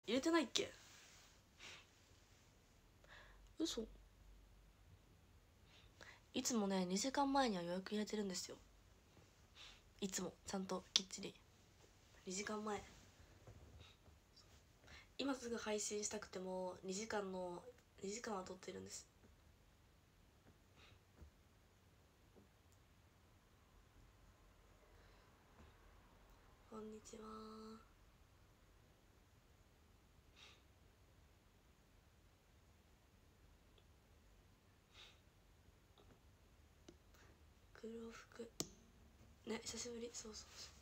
入れてないっけ？嘘。いつもね2時間前には予約入れてるんですよ。いつもちゃんときっちり2時間前。今すぐ配信したくても2時間は撮ってるんです。こんにちは。黒服ね、久しぶり。そうそうそう、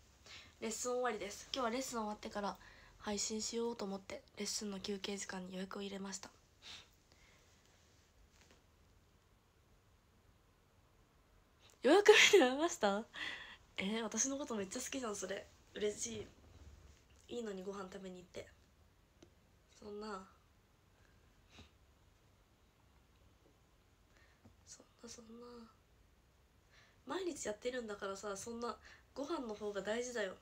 レッスン終わりです。今日はレッスン終わってから配信しようと思ってレッスンの休憩時間に予約を入れました。予約見てました？私のことめっちゃ好きじゃん。それ嬉しい。いいのにご飯食べに行って。そんな毎日やってるんだからさ、そんなご飯の方が大事だよ。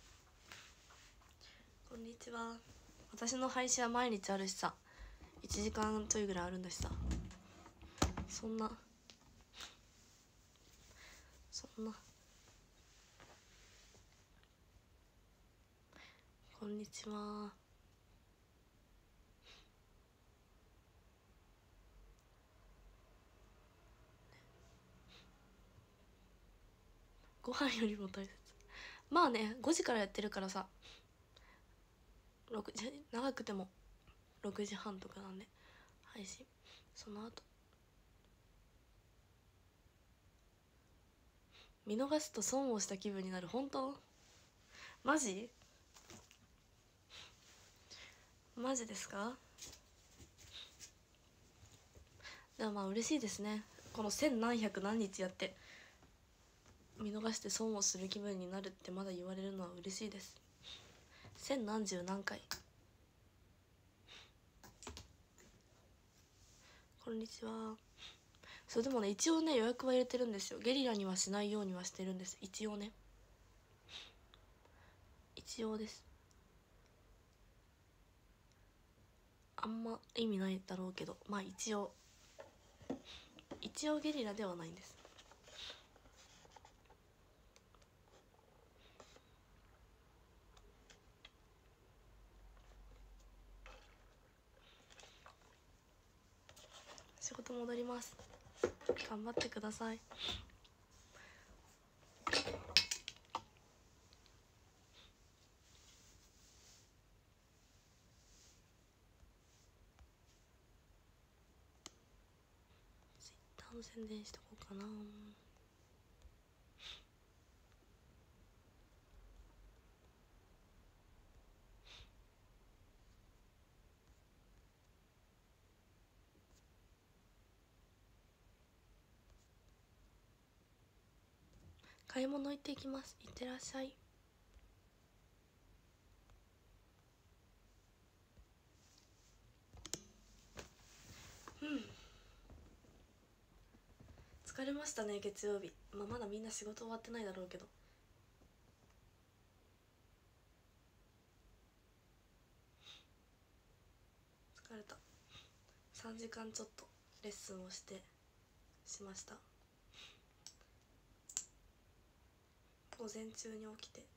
こんにちは。私の配信は毎日あるしさ、1時間ちょいぐらいあるんだしさ、そんなこんにちは。ご飯よりも大切。まあね、5時からやってるからさ、6時、長くても6時半とかなんで配信。その後見逃すと損をした気分になる。本当？マジですか？でもまあ嬉しいですね。この千何百何日やって見逃して損をする気分になるってまだ言われるのは嬉しいです。千何十何回。こんにちは。そう、でもね、一応ね予約は入れてるんですよ。ゲリラにはしないようにはしてるんです。一応ね、一応です。あんま意味ないだろうけど、まあ一応ゲリラではないんです。仕事戻ります。頑張ってください。Twitter の宣伝しとこうかな。買い物行ってきます。いってらっしゃい。疲れましたね、月曜日。まだみんな仕事終わってないだろうけど。疲れた。3時間ちょっとレッスンをしました。午前中に起きて。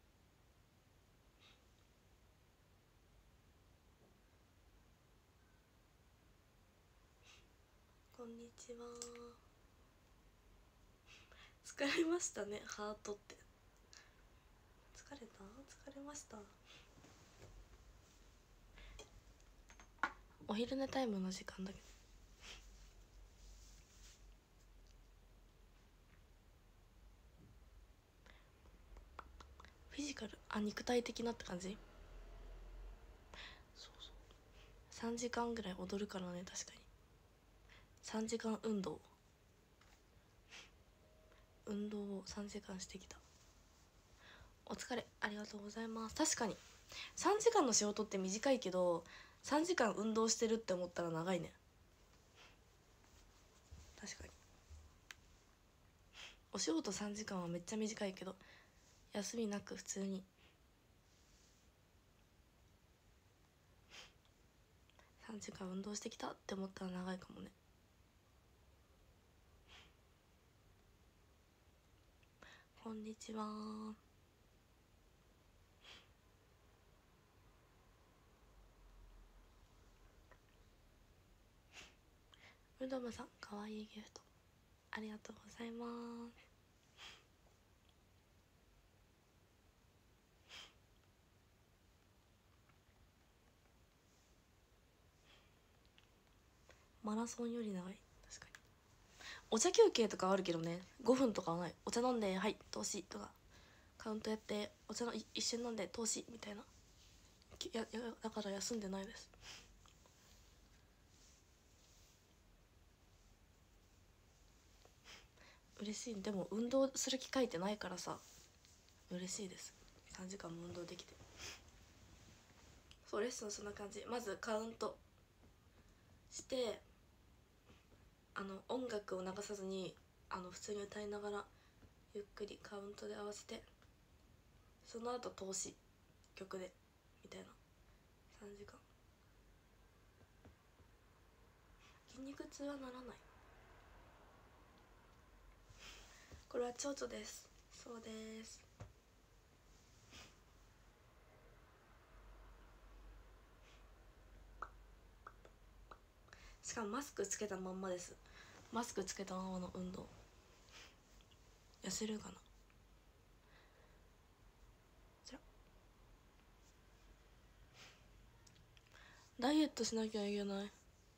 こんにちは。疲れましたね、ハートって。疲れました。お昼寝タイムの時間だけど。フィジカル、肉体的なって感じ。そう3時間ぐらい踊るからね。確かに3時間運動を3時間してきた。お疲れ、ありがとうございます。確かに3時間の仕事って短いけど、3時間運動してるって思ったら長いね。確かにお仕事3時間はめっちゃ短いけど、休みなく普通に 3時間運動してきたって思ったら長いかもね。こんにちは。うどむさん、かわいいギフトありがとうございます。マラソンより長い。確かにお茶休憩とかあるけどね、5分とかはない。お茶飲んではい投資とかカウントやってお茶の一瞬飲んで投資みたいな。だから休んでないです。嬉しい。でも運動する機会ってないからさ嬉しいです。3時間も運動できて。そうレッスンそんな感じ。まずカウントして音楽を流さずに普通に歌いながらゆっくりカウントで合わせて、その後投資曲でみたいな3時間。筋肉痛はならない。これは蝶々です。そうです。しかもマスクつけたまんまです。マスクつけたままの運動。痩せるかな。じゃダイエットしなきゃいけない。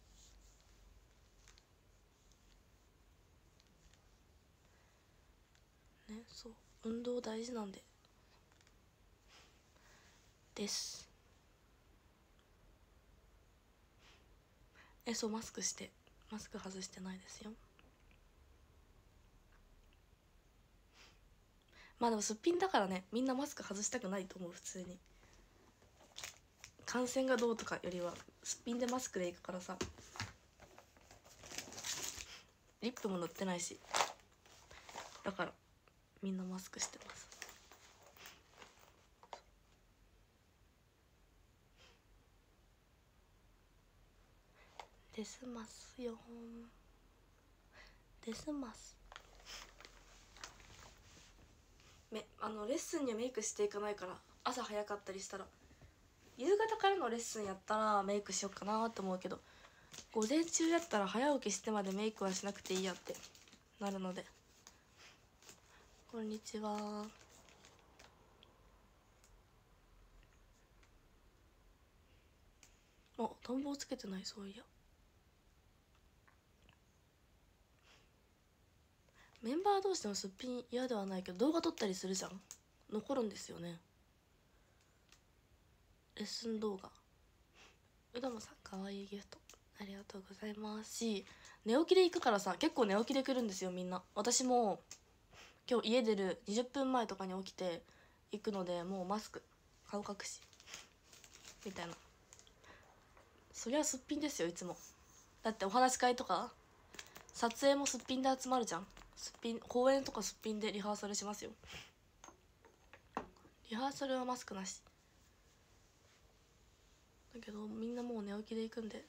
ね、そう運動大事なんでです。そうマスクしてマスク外してないですよ。まあでもすっぴんだからね、みんなマスク外したくないと思う。普通に感染がどうとかよりはすっぴんでマスクでいくからさ。リップも塗ってないし、だからみんなマスクしてます。ですますよですます。レッスンにはメイクしていかないから、朝早かったりしたら、夕方からのレッスンやったらメイクしようかなと思うけど、午前中やったら早起きしてまでメイクはしなくていいやってなるので。こんにちは。暖房つけてない。そういやメンバー同士でもすっぴん嫌ではないけど、動画撮ったりするじゃん。残るんですよね、レッスン動画。うどもさん、かわいいギフトありがとうございますし、寝起きで行くからさ、結構寝起きで来るんですよみんな。私も今日家出る20分前とかに起きて行くので、もうマスク顔隠しみたいな。そりゃすっぴんですよいつも。だってお話し会とか撮影もすっぴんで集まるじゃん。すっぴん公演とかすっぴんでリハーサルしますよ。リハーサルはマスクなしだけど、みんなもう寝起きで行くんで。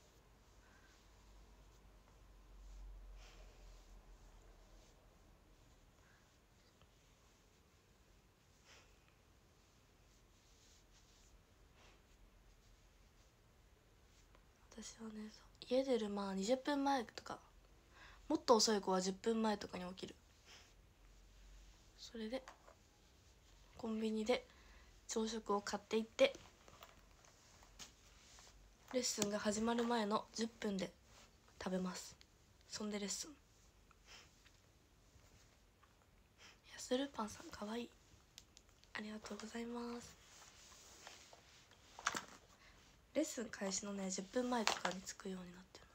私はね、家出る20分前とか、もっと遅い子は10分前とかに起きる。それでコンビニで朝食を買っていって、レッスンが始まる前の10分で食べます。そんでレッスン。ヤスルパンさん、かわいい。ありがとうございます。レッスン開始のね10分前とかに着くようになってる。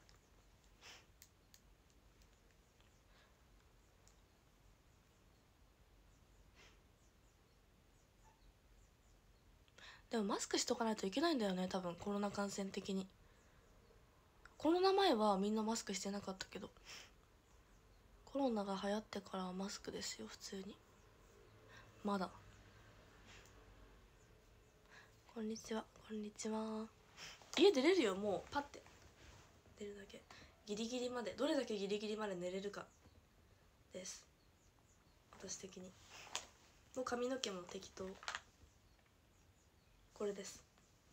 でもマスクしとかないといけないんだよね多分、コロナ感染的に。コロナ前はみんなマスクしてなかったけど、コロナが流行ってからはマスクですよ普通に。まだ。こんにちは。こんにちは。 家出れるよ、もうパッて出るだけ。ギリギリまで、どれだけギリギリまで寝れるかです、私的に。もう髪の毛も適当、これです。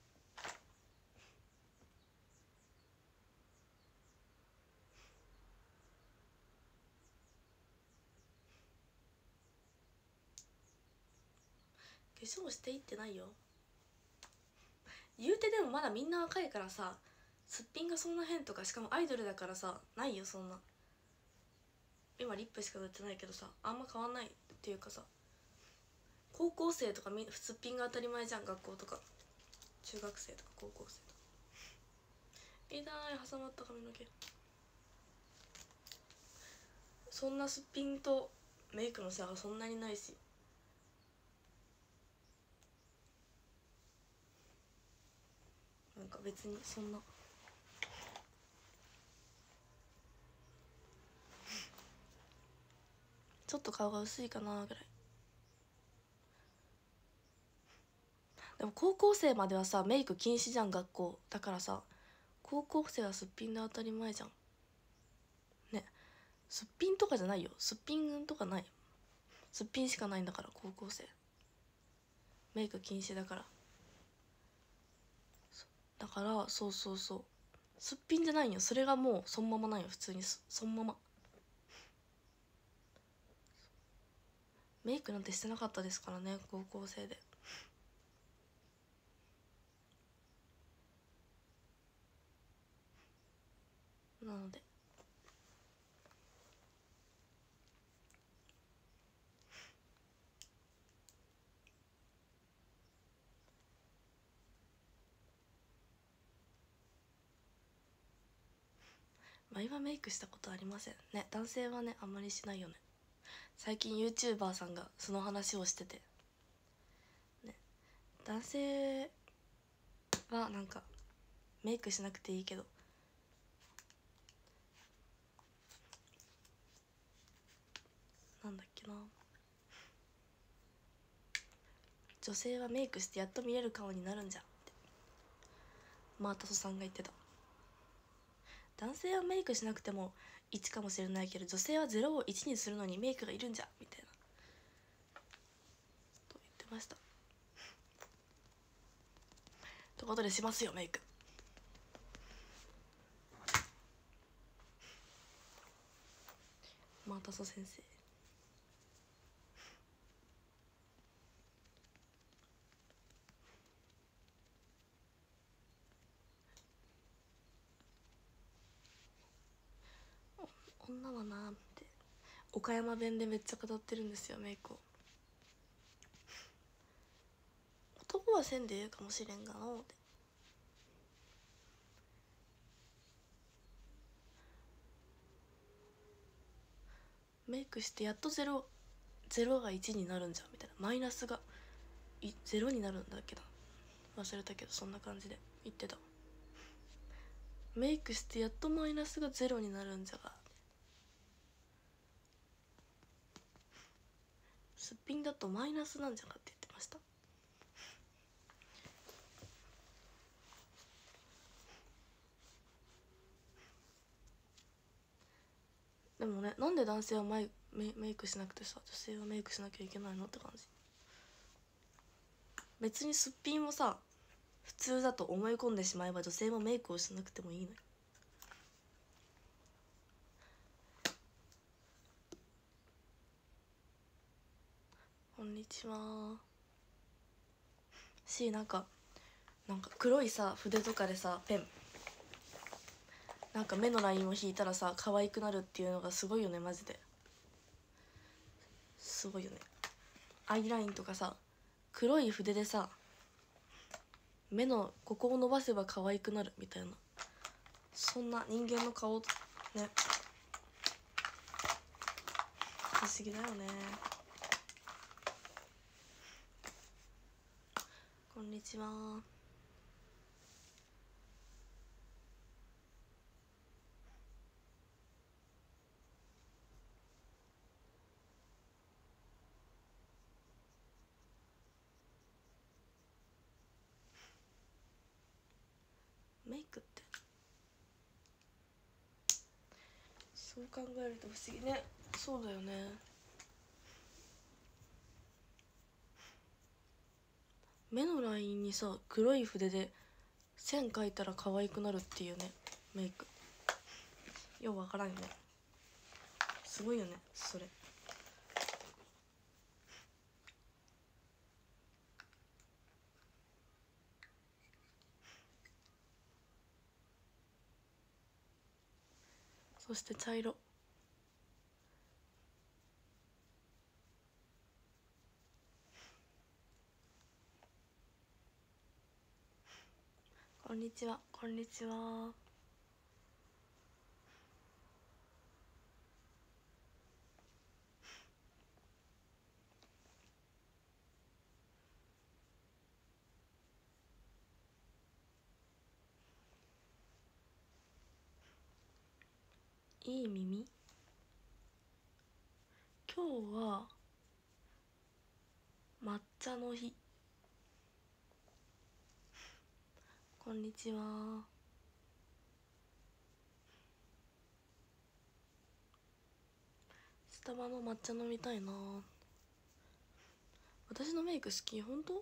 化粧していってないよ言うて。でもまだみんな若いからさ、すっぴんがそんな変とか、しかもアイドルだからさ、ないよそんな。今リップしか塗ってないけどさ、あんま変わんないっていうかさ、高校生とかすっぴんが当たり前じゃん、学校とか中学生とか高校生とか。痛い、挟まった髪の毛。そんなすっぴんとメイクの差がそんなにないし、なんか別にそんなちょっと顔が薄いかなぐらい。でも高校生まではさメイク禁止じゃん、学校だからさ。高校生はすっぴんで当たり前じゃんね。すっぴんとかじゃないよ、すっぴんとかない、すっぴんしかないんだから。高校生メイク禁止だから。だからそうそうそう、すっぴんじゃないよ、それがもうそのままないよ、普通にそのまま。メイクなんてしてなかったですからね、高校生で。なので今メイクしたことありませんね。男性はねあんまりしないよね。最近 YouTuber さんがその話をしててね、男性はなんかメイクしなくていいけど、なんだっけな、女性はメイクしてやっと見れる顔になるんじゃってマータソさんが言ってた。男性はメイクしなくても1かもしれないけど、女性は0を1にするのにメイクがいるんじゃみたいなと言ってました。ということでしますよメイク。マータソ先生。女はなーって岡山弁でめっちゃ語ってるんですよメイクを。男はせんでええかもしれんがのって。メイクしてやっとゼロが1になるんじゃんみたいな、マイナスが0になるんだっけど忘れたけど、そんな感じで言ってた。メイクしてやっとマイナスが0になるんじゃが、すっぴんだとマイナスなんじゃがって言ってました。でもね、なんで男性はメイクしなくてさ、女性はメイクしなきゃいけないのって感じ。別にすっぴんをさ普通だと思い込んでしまえば女性もメイクをしなくてもいいのよ。こんにちは。なんか黒いさ筆とかでさペンなんか目のラインを引いたらさ可愛くなるっていうのがすごいよね、マジですごいよね。アイラインとかさ黒い筆でさ目のここを伸ばせば可愛くなるみたいな、そんな人間の顔ね、不思議だよね。こんにちは。 メイクってそう考えると不思議ね。そうだよね。目のラインにさ黒い筆で線描いたら可愛くなるっていうねメイク。ようわからんよね。すごいよねそれ。そして茶色。こんにちはこんにちは。いい耳。今日は抹茶の日。こんにちは。スタバの抹茶飲みたいな。私のメイク好き？本当？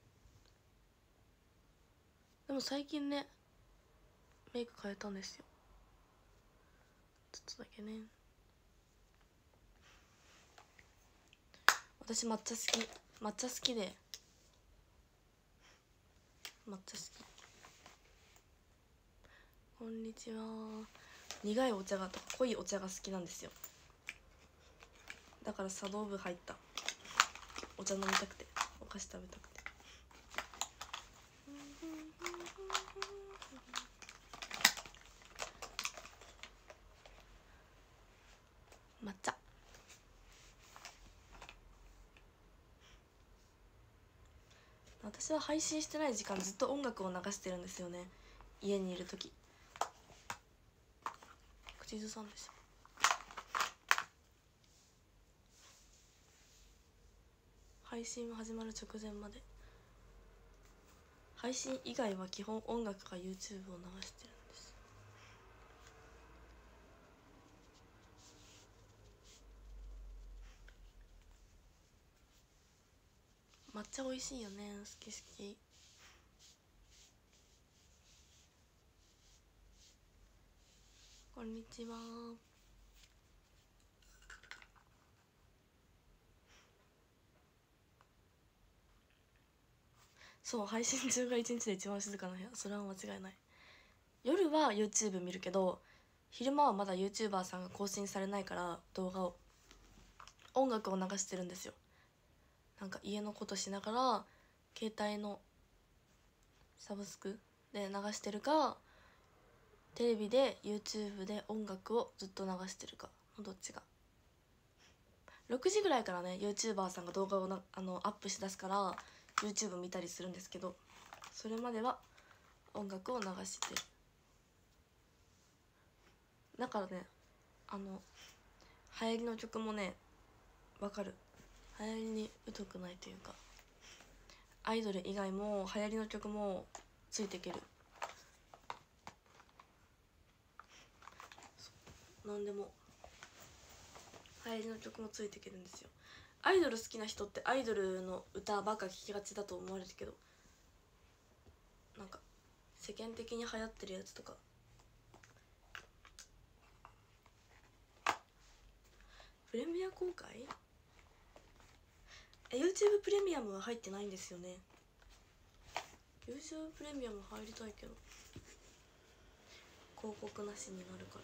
でも最近ねメイク変えたんですよ。ちょっとだけね。私抹茶好き。抹茶好きで抹茶好き。こんにちは。苦いお茶がとか濃いお茶が好きなんですよ。だから茶道部入った。お茶飲みたくてお菓子食べたくて。抹茶。私は配信してない時間ずっと音楽を流してるんですよね。家にいる時。口ずさんですよ。配信始まる直前まで。配信以外は基本音楽か YouTube を流してるんです。抹茶美味しいよね。好き好き。こんにちは。そう配信中が一日で一番静かな部屋。それは間違いない。夜は YouTube 見るけど昼間はまだ YouTuber さんが更新されないから動画を音楽を流してるんですよ。なんか家のことしながら携帯のサブスクで流してるかテレビで YouTube で音楽をずっと流してるかのどっちが。6時ぐらいからね YouTuber さんが動画をアップしだすから YouTube 見たりするんですけど、それまでは音楽を流してる。だからね流行りの曲もねわかる。流行りに疎くないというかアイドル以外も流行りの曲もついていける。なんでも流行りの曲もついていけるんですよ。アイドル好きな人ってアイドルの歌ばっか聴きがちだと思われるけど、なんか世間的に流行ってるやつとかプレミア公開YouTube プレミアムは入ってないんですよね。 YouTube プレミアム入りたいけど広告なしになるから。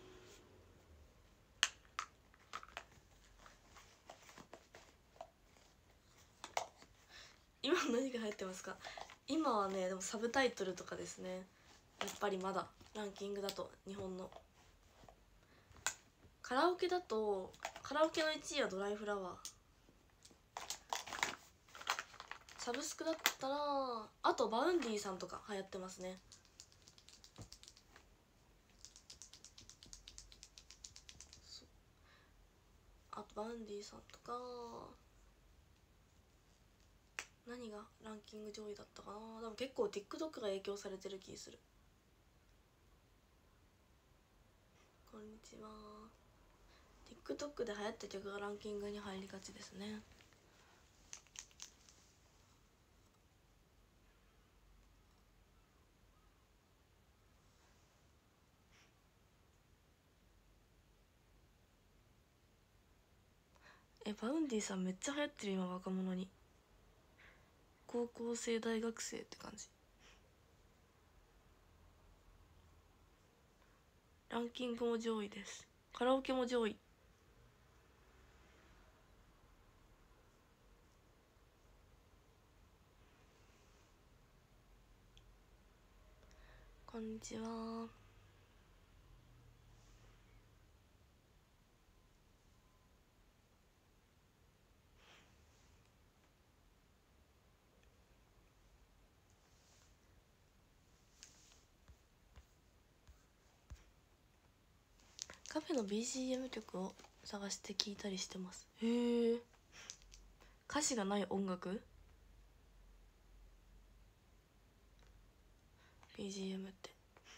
今何が入ってますか？今はねでもサブタイトルとかですね。やっぱりまだランキングだと日本のカラオケだとカラオケの1位はドライフラワー。サブスクだったらあとバウンディさんとか流行ってますね。あとバウンディさんとか何がランキング上位だったかな。でも結構 TikTok が影響されてる気する。 こんにちは。 TikTok で流行った曲がランキングに入りがちですね。バウンディさんめっちゃ流行ってる今、若者に。高校生大学生って感じ。ランキングも上位です。カラオケも上位。こんにちは。カフェの BGM 曲を探して聴いたりしてます。へえ。歌詞がない音楽 BGM って。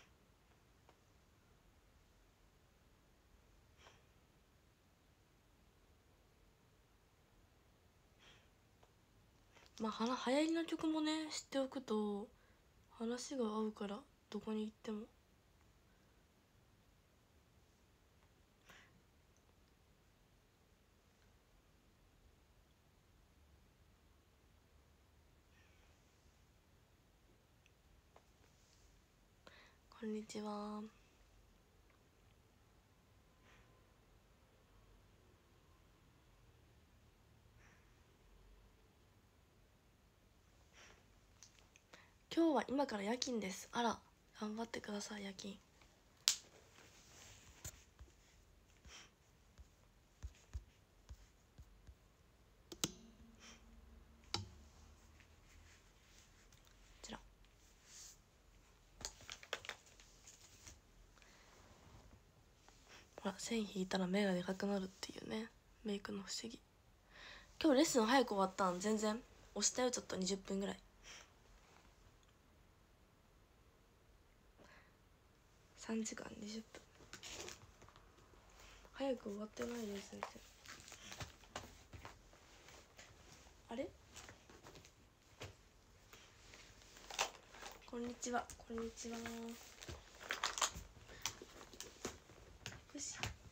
まあ流行りの曲もね知っておくと話が合うから、どこに行っても。こんにちは。今日は今から夜勤です。あら、頑張ってください夜勤。こちらほら、線引いたら目がでかくなるっていうね、メイクの不思議。今日レッスン早く終わったん？全然押したよ、ちょっと20分ぐらい。3時間20分。早く終わってないです先生。あれ、こんにちは。こんにちは。よし。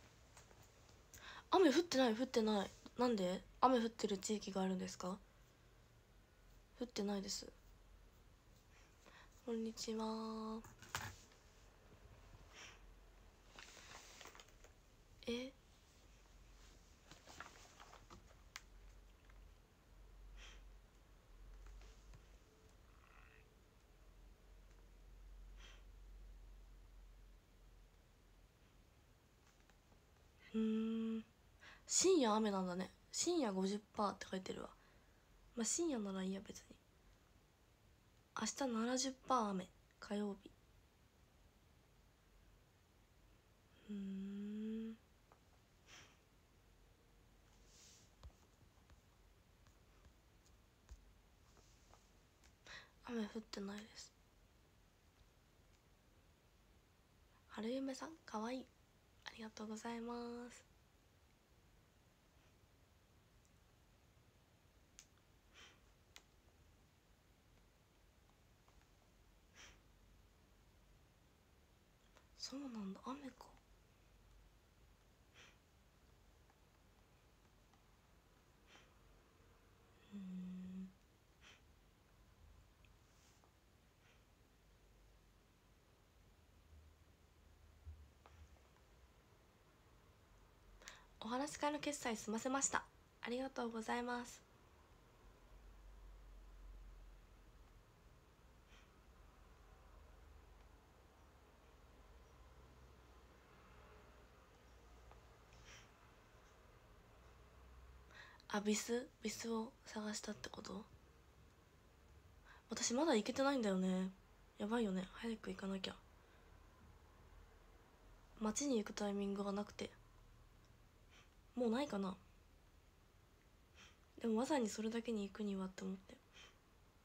雨降ってない、降ってない。なんで雨降ってる地域があるんですか？降ってないです。こんにちは。え、深夜雨なんだね。深夜 50% って書いてるわ。まあ深夜ならいいや別に。明日 70% 雨、火曜日。雨降ってないです。春夢さんかわいい、ありがとうございます。そうなんだ、雨か。お話し会の決済済ませました。ありがとうございます。あ、ビスを探したってこと？私まだ行けてないんだよね。やばいよね、早く行かなきゃ。街に行くタイミングがなくて。もうないかな。でもまさにそれだけに行くにはって思って。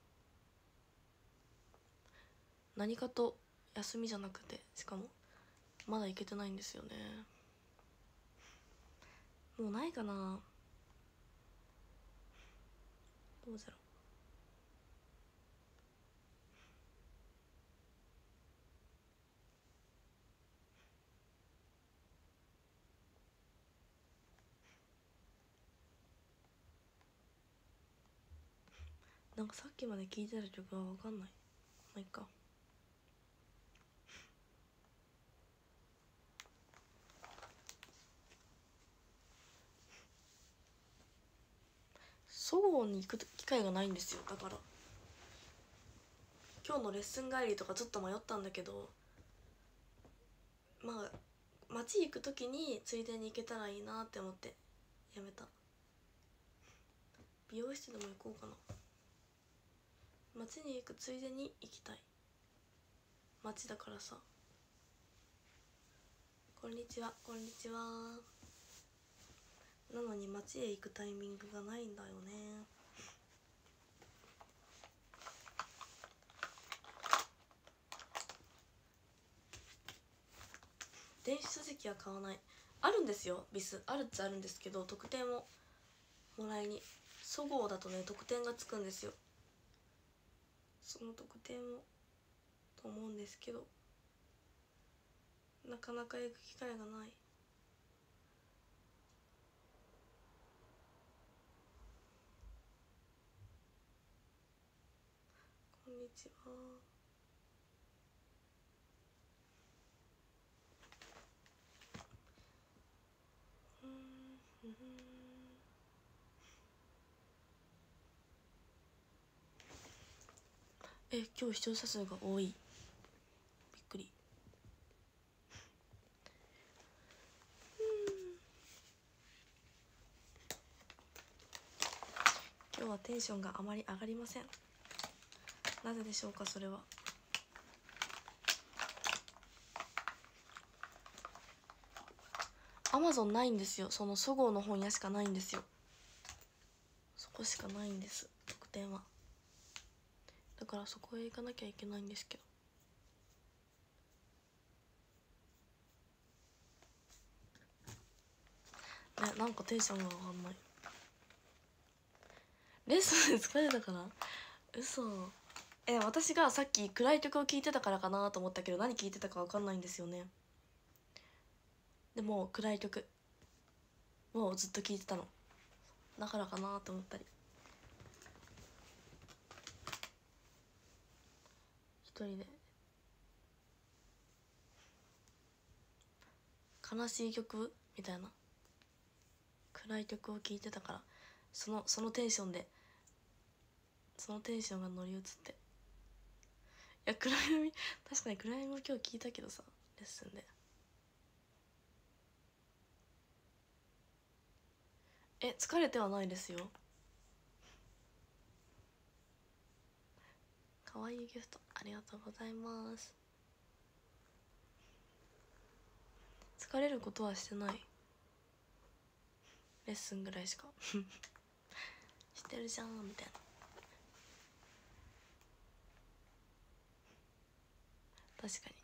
何かと休みじゃなくて、しかもまだ行けてないんですよね。もうないかな、どうだろう。なんかさっきまで聴いてた曲は分かんない。まあいっか。そごうに行く機会がないんですよ。だから今日のレッスン帰りとかちょっと迷ったんだけど、まあ街行く時についでに行けたらいいなって思ってやめた。美容室でも行こうかな。街に行くついでに行きたい。街だからさ。こんにちは、こんにちは。なのに街へ行くタイミングがないんだよね。電子書籍は買わない。あるんですよ、ビスあるっちゃあるんですけど、特典をもらいに、そごうだとね特典がつくんですよ。その特典をと思うんですけど、なかなか行く機会がない。こんにちは。今日視聴者数が多い。びっくり。今日はテンションがあまり上がりません。なぜでしょうか、それは。Amazon ないんですよ。そのそごうの本屋しかないんですよ。そこしかないんです、特典は。だからそこへ行かなきゃいけないんですけどね。なんかテンションが上がんない。レッスンで疲れたから？嘘。私がさっき暗い曲を聴いてたからかなと思ったけど、何聴いてたか分かんないんですよね。でも暗い曲をずっと聴いてたのだからかなと思ったり。一人で悲しい曲みたいな暗い曲を聴いてたから、そのテンションで、そのテンションが乗り移って。いや暗闇、確かに暗闇も今日聴いたけどさ、レッスンで。疲れてはないですよ。かわいいギフトありがとうございます。疲れることはしてない。レッスンぐらいしかしてるじゃんみたいな。確かに。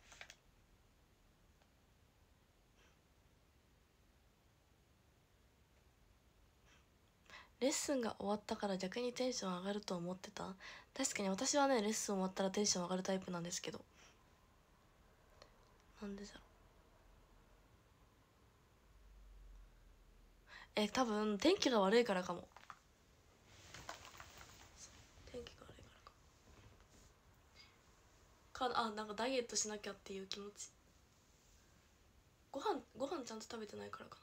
レッスンが終わったから逆にテンション上がると思ってた。確かに私はねレッスン終わったらテンション上がるタイプなんですけど、なんでだろう。多分天気が悪いからかも。天気が悪いからか。なんかダイエットしなきゃっていう気持ち。ご飯ちゃんと食べてないからかな。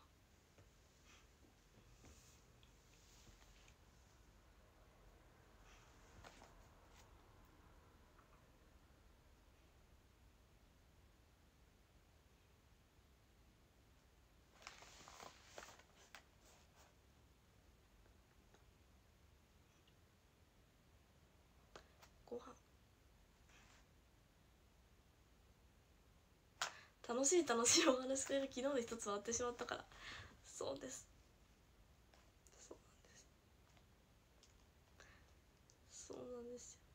ご飯楽しい楽しいお話くれる。昨日で一つ終わってしまったから。そうです、そうそうなんですよ。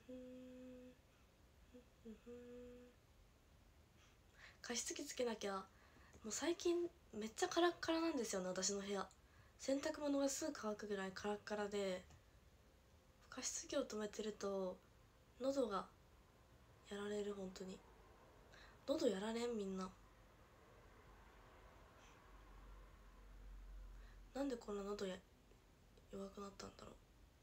加湿器つけなきゃ。もう最近めっちゃカラッカラなんですよね、私の部屋。洗濯物がすぐ乾くぐらいカラッカラで、加湿器を止めてると喉がやられる。本当に喉やられん。みんななんでこんな喉弱くなったんだろ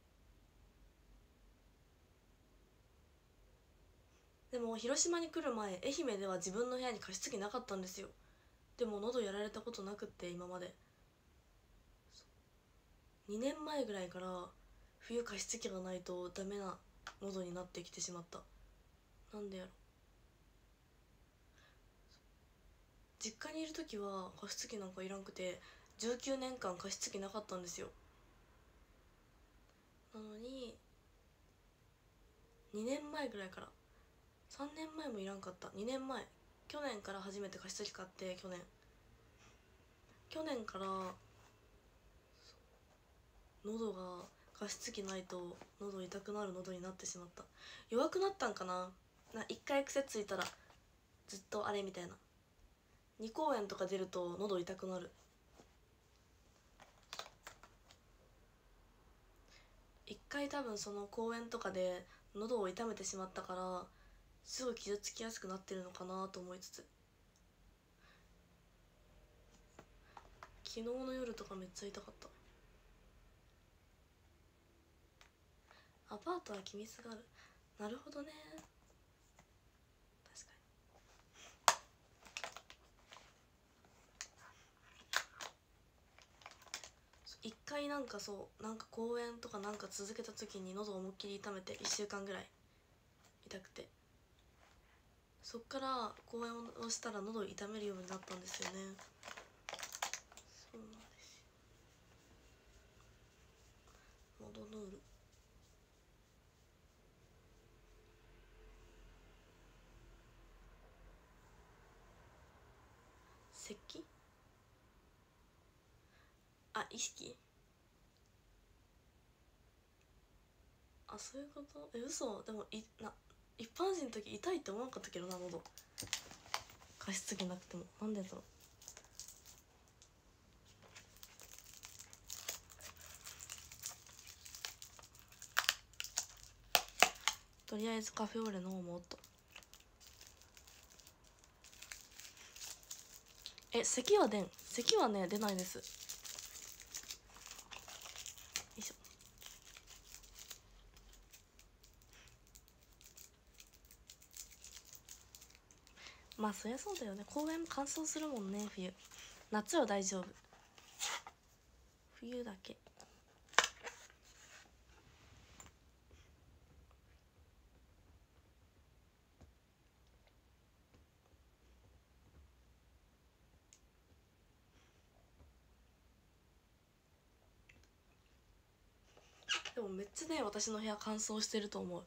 う。でも広島に来る前、愛媛では自分の部屋に加湿器なかったんですよ。でも喉やられたことなくって、今まで。2年前ぐらいから冬加湿器がないとダメな喉になってきてしまった。なんでやろ。実家にいる時は加湿器なんかいらんくて、19年間加湿器なかったんですよ。なのに2年前ぐらいから、3年前もいらんかった。2年前、去年から初めて加湿器買って、去年から喉が加湿器ないと喉痛くなる喉になってしまった。弱くなったんかな。一回癖ついたらずっとあれみたいな。2公演とか出ると喉痛くなる。一回多分その公演とかで喉を痛めてしまったから、すぐ傷つきやすくなってるのかなと思いつつ、昨日の夜とかめっちゃ痛かった。アパートは気密がある。なるほどね。確かに。一回なんか公演とかなんか続けた時に喉を思いっきり痛めて、1週間ぐらい痛くて、そっから公演をしたら喉を痛めるようになったんですよね。そうなんですよ。喉ヌール。咳。意識。そういうこと。嘘。でも一般人の時痛いって思わなかったけどな、喉。加湿器なくても。なんでだろう。とりあえずカフェオレ飲もうと。咳はね出ないです。よいしょ。まあそりゃそうだよね。公園乾燥するもんね、冬。夏は大丈夫。冬だけ。でもめっちゃね、私の部屋乾燥してると思う。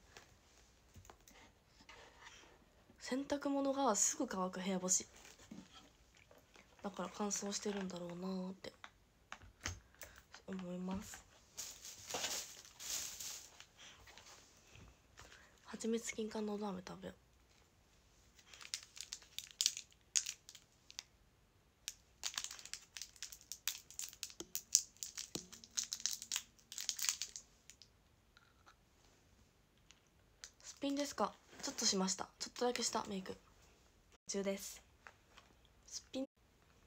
洗濯物がすぐ乾く、部屋干しだから乾燥してるんだろうなーって思います。はちみつ金柑のど飴食べよう。すっぴんですか。ちょっとしました。ちょっとだけしたメイク中です。すっぴん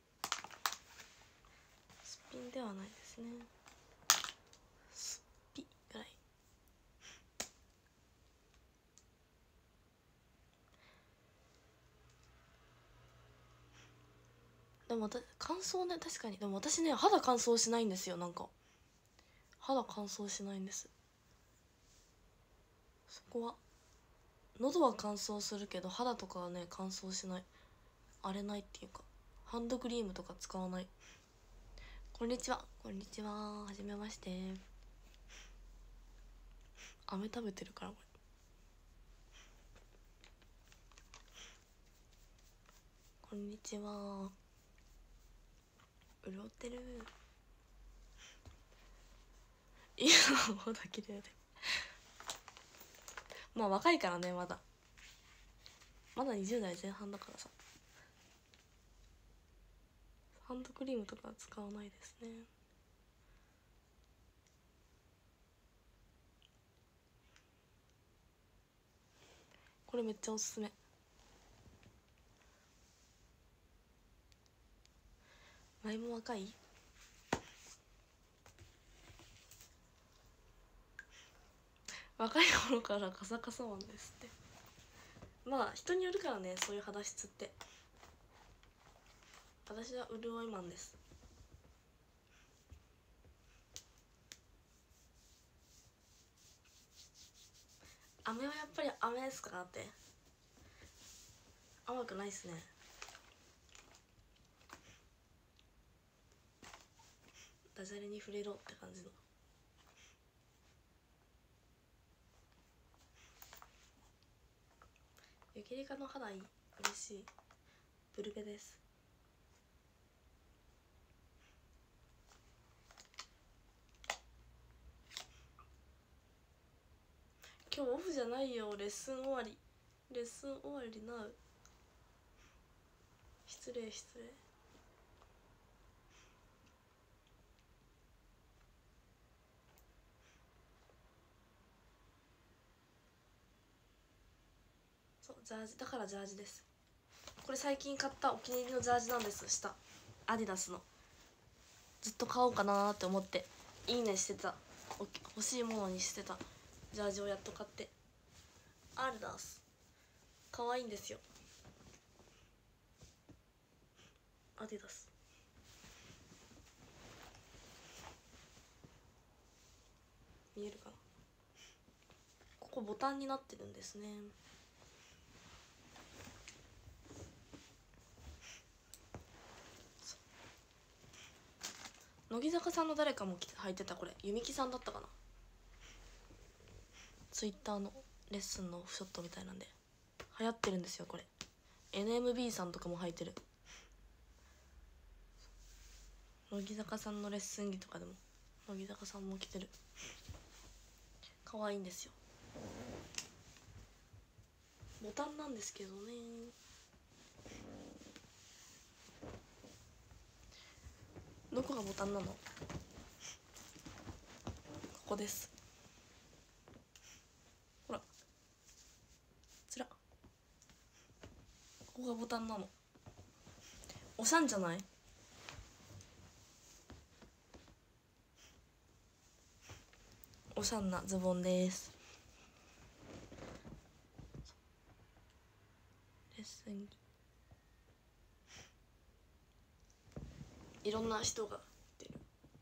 ではないですね。すっぴぐらい。でも乾燥ね、確かに。でも私ね、肌乾燥しないんですよ。なんか肌乾燥しないんです。そこは。喉は乾燥するけど肌とかはね乾燥しない。荒れないっていうか、ハンドクリームとか使わない。こんにちは。はじめまして。飴食べてるからこれ。こんにちは。潤ってる。いや、まだ綺麗で。 まあ若いからね、まだ20代前半だからさ、ハンドクリームとか使わないですね。これめっちゃおすすめ。前も若い？若い頃からカサカサマンですって。まあ人によるからね、そういう肌質って。私は潤いマンです。飴はやっぱり飴ですか？って甘くないっすね。ダジャレに触れろって感じの。ゆきりかの肌いい、嬉しい。ブルベです。今日オフじゃないよ。レッスン終わりなう。失礼。そう、ジャージだからジャージです。これ最近買ったお気に入りのジャージなんです。下アディダスの。ずっと買おうかなーって思っていいねしてた、欲しいものにしてたジャージをやっと買って、アディダス可愛いんですよ。アディダス見えるかな。ここボタンになってるんですね。乃木坂さんの誰かも履いてた。これ弓木さんだったかな。ツイッターのレッスンのオフショットみたいなんで流行ってるんですよこれ。 NMB さんとかも履いてる。乃木坂さんのレッスン着とかでも乃木坂さんも着てる。可愛いんですよ。ボタンなんですけどね。どこがボタンなの？ここです。ほらつら、ここがボタンなの。おしゃんじゃない？おしゃんなズボンです。レッスン着いろんな人が出る。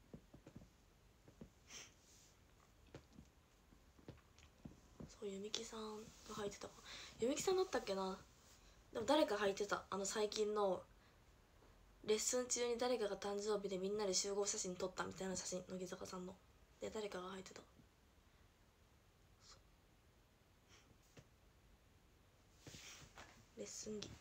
そう、弓木さんが履いてた。弓木さんだったっけな。でも誰か履いてた。最近のレッスン中に誰かが誕生日でみんなで集合写真撮ったみたいな写真、乃木坂さんので誰かが履いてた。レッスン着。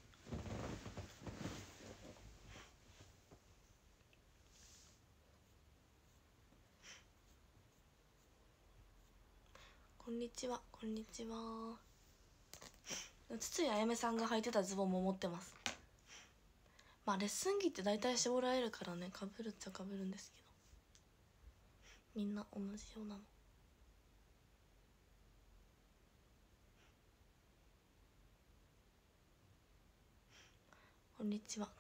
こんにちは。筒井あやめさんが履いてたズボンも持ってます。まあレッスン着って大体絞られるからね、かぶるっちゃかぶるんですけど、みんな同じようなの。こんにちは。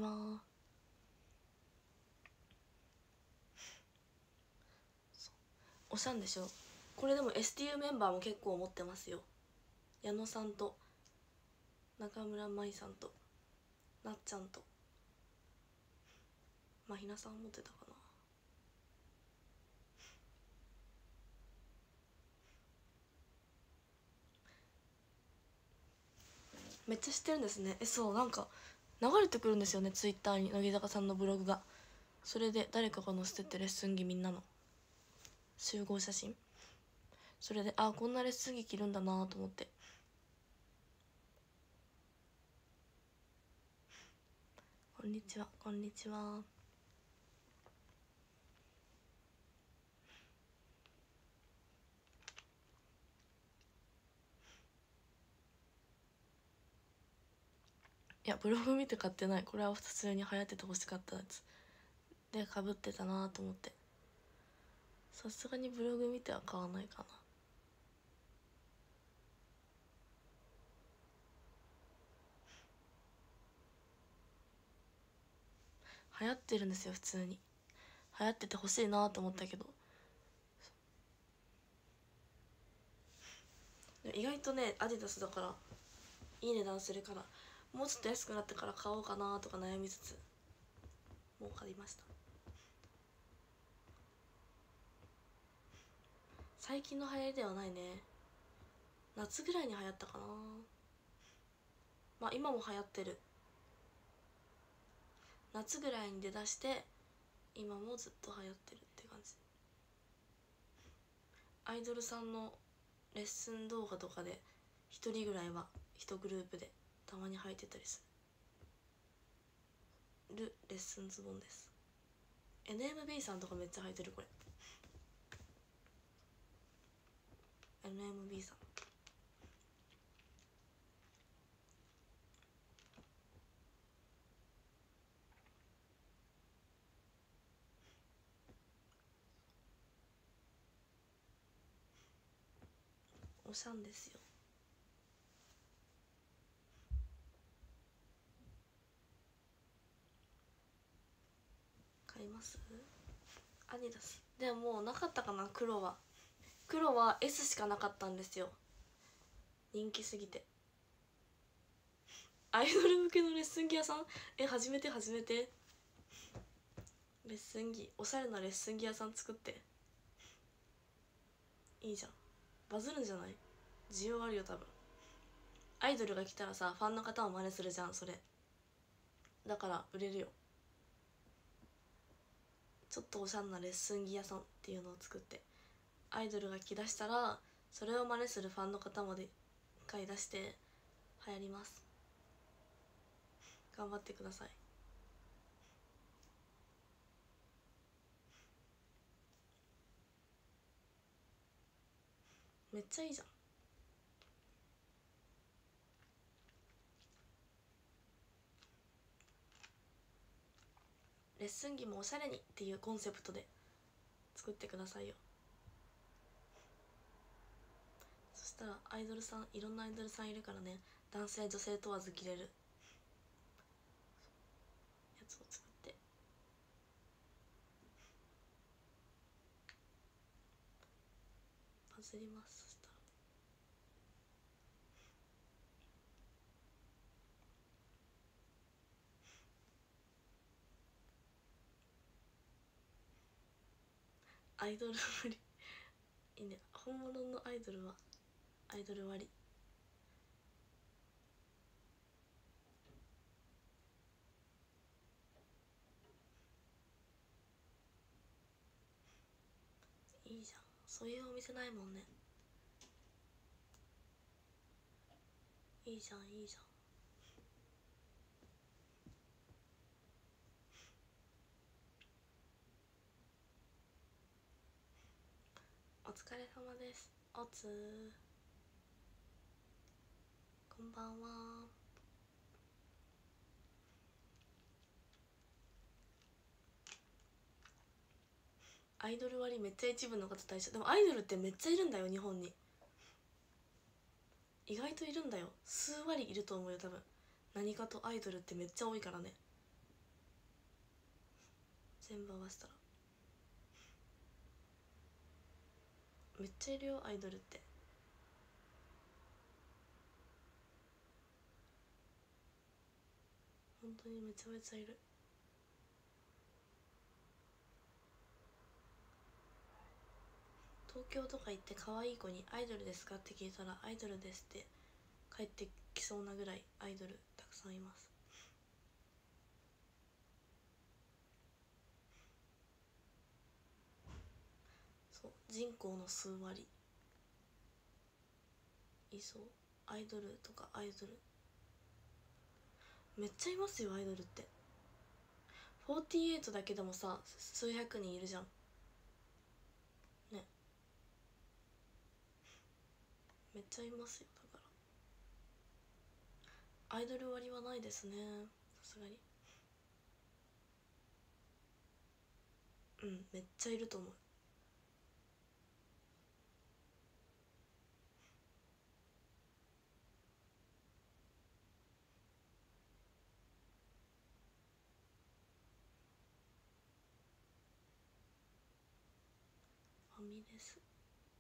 おしゃんでしょこれ。でも STU メンバーも結構持ってますよ。矢野さんと中村舞さんとなっちゃんとまひなさん持ってたかな。めっちゃ知ってるんですね。そう、なんか流れてくるんですよね、ツイッターに乃木坂さんのブログが。それで誰かが載せてて、レッスン着みんなの集合写真。それでこんなレッスン着着るんだなと思って。こんにちは。 いやブログ見て買ってない。これは普通に流行ってて欲しかったやつでかぶってたなと思って、さすがにブログ見ては買わないかな。流行ってるんですよ、普通に流行ってて欲しいなと思ったけど、意外とねアディダスだからいい値段するから、もうちょっと安くなってから買おうかなとか悩みつつ、もう買いました。最近の流行りではないね。夏ぐらいに流行ったかな。まあ今も流行ってる。夏ぐらいに出だして今もずっと流行ってるって感じ。アイドルさんのレッスン動画とかで一人ぐらいは一グループでたまに履いてたりするレッスンズボンです。 NMB さんとかめっちゃ履いてるこれ。 NMB さんおしゃんですよ。買います。アディダスでももうなかったかな。黒は S しかなかったんですよ、人気すぎて。アイドル向けのレッスン着屋さん、初めてレッスン着、おしゃれなレッスン着屋さん作って。いいじゃん、バズるんじゃない？需要あるよ多分。アイドルが来たらさ、ファンの方も真似するじゃんそれ。だから売れるよ。ちょっとおしゃれなレッスン着屋さんっていうのを作って、アイドルが来だしたらそれを真似するファンの方まで買い出して流行ります。頑張ってください。めっちゃいいじゃん。レッスン着もおしゃれにっていうコンセプトで作ってくださいよ。そしたらアイドルさん、いろんなアイドルさんいるからね、男性女性問わず着れるやつを作ってバズります。そしたらアイドル割いいね。本物のアイドルはアイドル割。いいじゃん、そういうお店ないもんね。いいじゃんいいじゃん。お疲れ様です。おつー、こんばんは。アイドル割めっちゃ一部の方対象。でもアイドルってめっちゃいるんだよ日本に。意外といるんだよ、数割いると思うよ多分。何かとアイドルってめっちゃ多いからね、全部合わせたらめっちゃいるよアイドルって。本当にめちゃめちゃいる。東京とか行って可愛い子にアイドルですかって聞いたらアイドルですって帰ってきそうなぐらいアイドルたくさんいます。そう、人口の数割いそう。アイドルとかアイドルめっちゃいますよアイドルって。48だけでもさ数百人いるじゃんね。めっちゃいますよ。だからアイドル割はないですね、さすがに。めっちゃいると思う。ファミレス、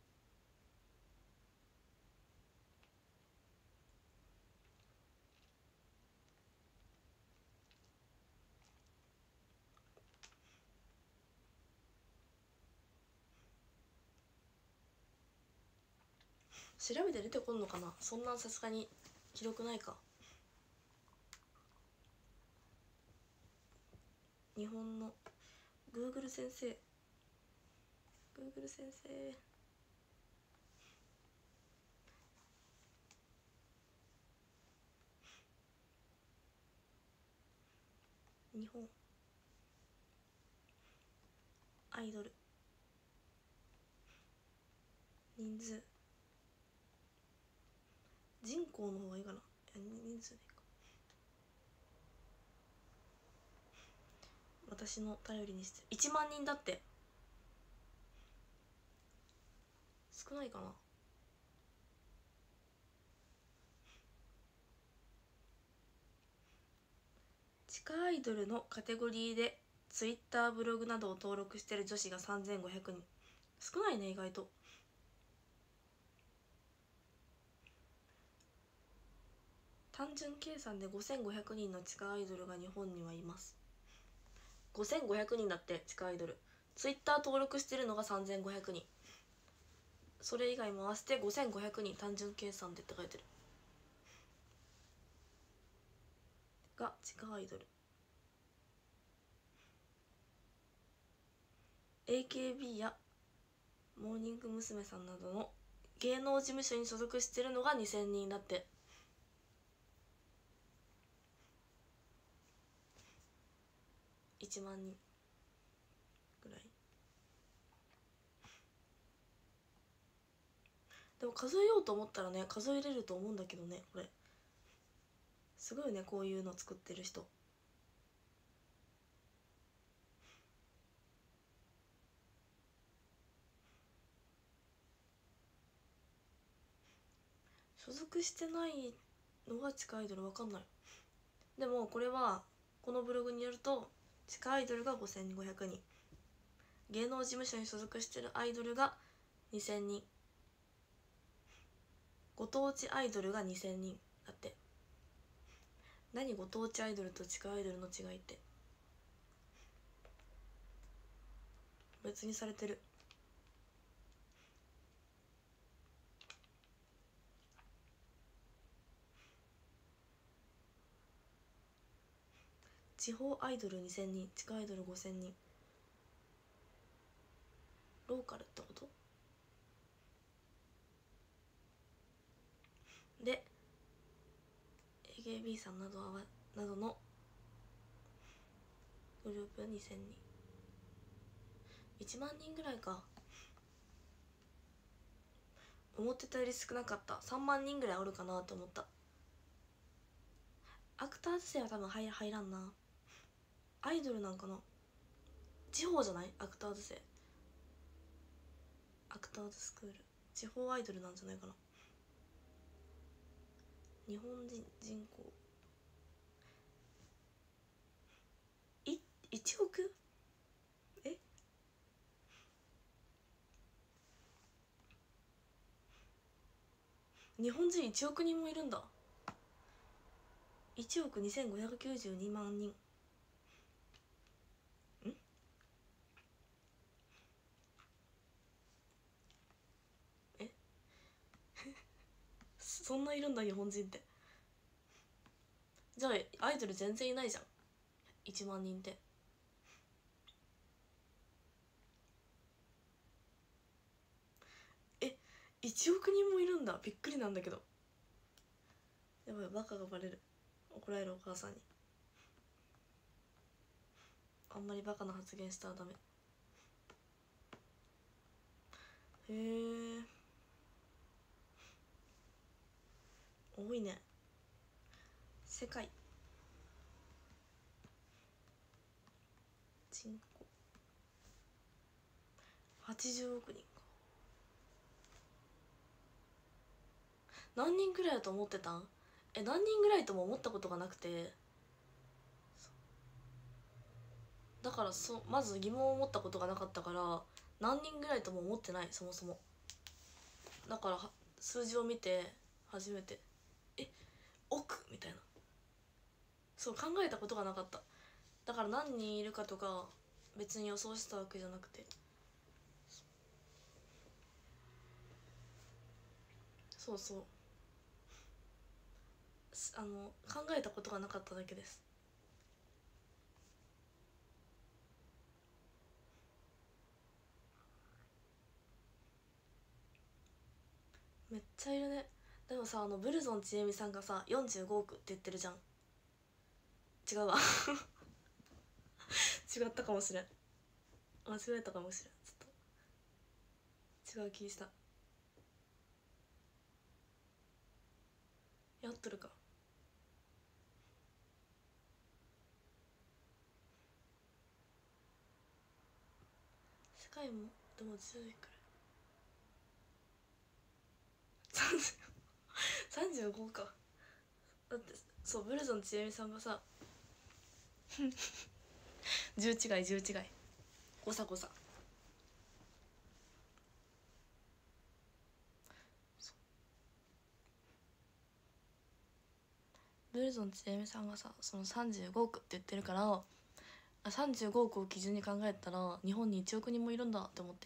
調べて出てこんのかな。そんなんさすがに記録ないか。日本の Google 先生、 Google 先生、日本アイドル人数、人口の方がいいかな。人数でいいか。私の頼りにして1万人だって。少ないかな。地下アイドルのカテゴリーで Twitter ブログなどを登録してる女子が3500人。少ないね意外と。単純計算で5500人の地下アイドルが日本にはいます。5500人だって。地下アイドル Twitter 登録してるのが3500人。それ以外も合わせて5500人、単純計算でって書いてるが地下アイドル。 AKB やモーニング娘。さんなどの芸能事務所に所属してるのが2000人だって。1万人ぐらい。でも数えようと思ったらね数えれると思うんだけどね。これすごいね、こういうの作ってる人。所属してないのが地下アイドル、わかんない。でもこれはこのブログによると地下アイドルが5500人、芸能事務所に所属してるアイドルが2000人、ご当地アイドルが2000人だって。何ご当地アイドルと地下アイドルの違いって。別にされてる。地方アイドル2000人、地下アイドル5000人。ローカルってこと？で AKB さんなどのグループ2000人、1万人ぐらいか。思ってたより少なかった。3万人ぐらいおるかなと思った。アクターズ生は多分入らんな。アイドルなんかな。地方じゃない？アクターズ生、アクターズスクール、地方アイドルなんじゃないかな。日本人口1億？え、日本人1億人もいるんだ。1億2592万人。えそんないるんだ日本人って。じゃあアイドル全然いないじゃん、1万人って。1億人もいるんだ。びっくりなんだけど。やばい、バカがバレる。怒られるお母さんに。あんまりバカな発言したらダメ。へえ、多いね。 世界人口80億人か。何人ぐらいだと思ってたん？何人ぐらいとも思ったことがなくて、だからまず疑問を持ったことがなかったから、何人ぐらいとも思ってない、そもそも。だから数字を見て初めて億みたいな、そう考えたことがなかった。だから何人いるかとか別に予想してたわけじゃなくて、そうそう、考えたことがなかっただけです。めっちゃいるね。でもさ、ブルゾンちえみさんがさ45億って言ってるじゃん。違うわ違ったかもしれん、間違えたかもしれん、ちょっと違う気した。やっとるか。世界もでも10位くらい35か。だってそう、ブルゾンちえみさんがさ10違い10違い、誤差誤差。ブルゾンちえみさんがさその35億って言ってるから、35億を基準に考えたら日本に1億人もいるんだって思って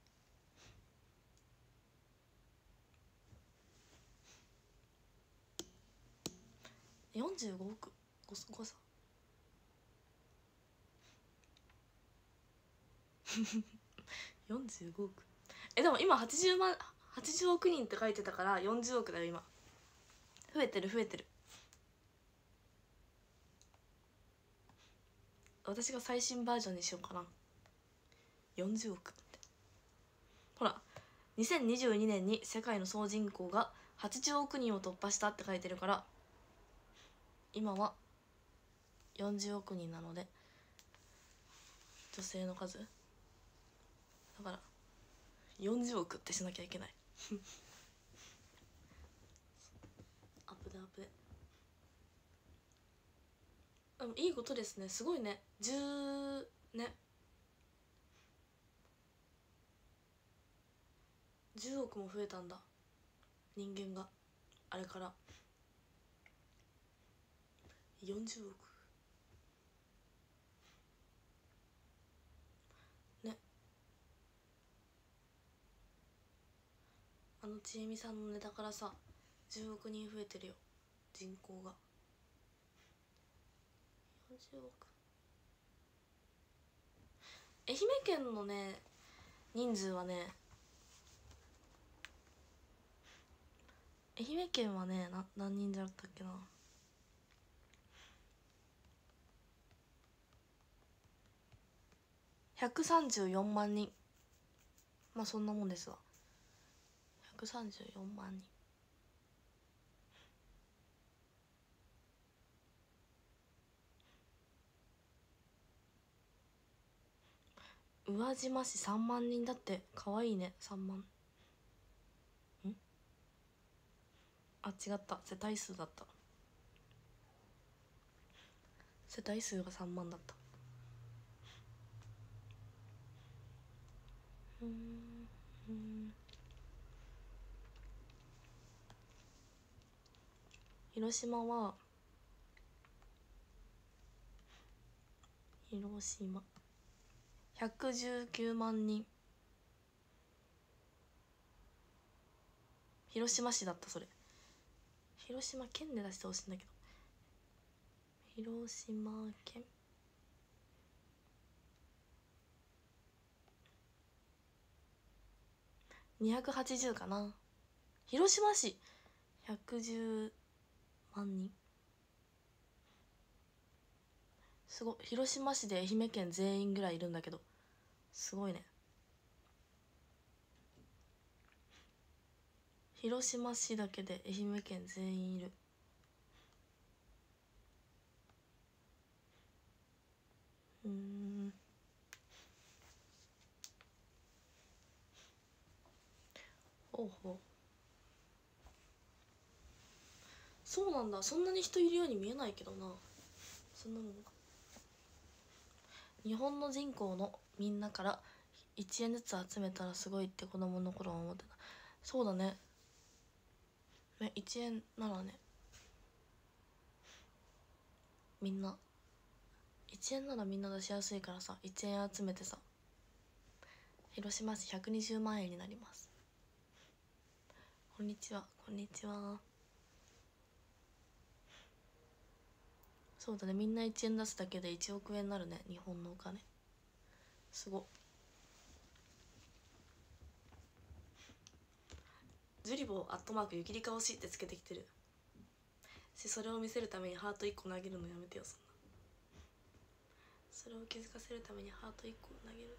。45億誤差45億。でも今80億人って書いてたから40億だよ今。増えてる増えてる。私が最新バージョンにしようかな。40億って、ほら2022年に世界の総人口が80億人を突破したって書いてるから、今は40億人なので、女性の数だから40億ってしなきゃいけないアップでアップで。でもいいことですね、すごいね。10億も増えたんだ、人間があれから。40億ね。ちえみさんのネタからさ10億人増えてるよ、人口が。40億。愛媛県のね人数はね、愛媛県はね何人だったっけな。134万人。まあそんなもんですわ。134万人。宇和島市3万人だって。かわいいね。3万。違った、世帯数だった。世帯数が3万だった。広島は119万人。広島市だった。それ広島県で出してほしいんだけど。広島県280かな。広島市110万人。すごい。広島市で愛媛県全員ぐらいいるんだけど、すごいね。広島市だけで愛媛県全員いる。 ほうほう、そうなんだ。そんなに人いるように見えないけどな。そんなもんか。日本の人口のみんなから1円ずつ集めたらすごいって子供の頃は思ってた。そうだね。1円ならね、みんな1円ならみんな出しやすいからさ、1円集めてさ、広島市120万円になります。こんにちは、こんにちは。そうだね、みんな1円出すだけで1億円になるね、日本のお金。すごっ。ジュリボーアットマークゆきりか惜しいってつけてきてるし、それを見せるためにハート1個投げるのやめてよ。それを気づかせるためにハート1個投げる。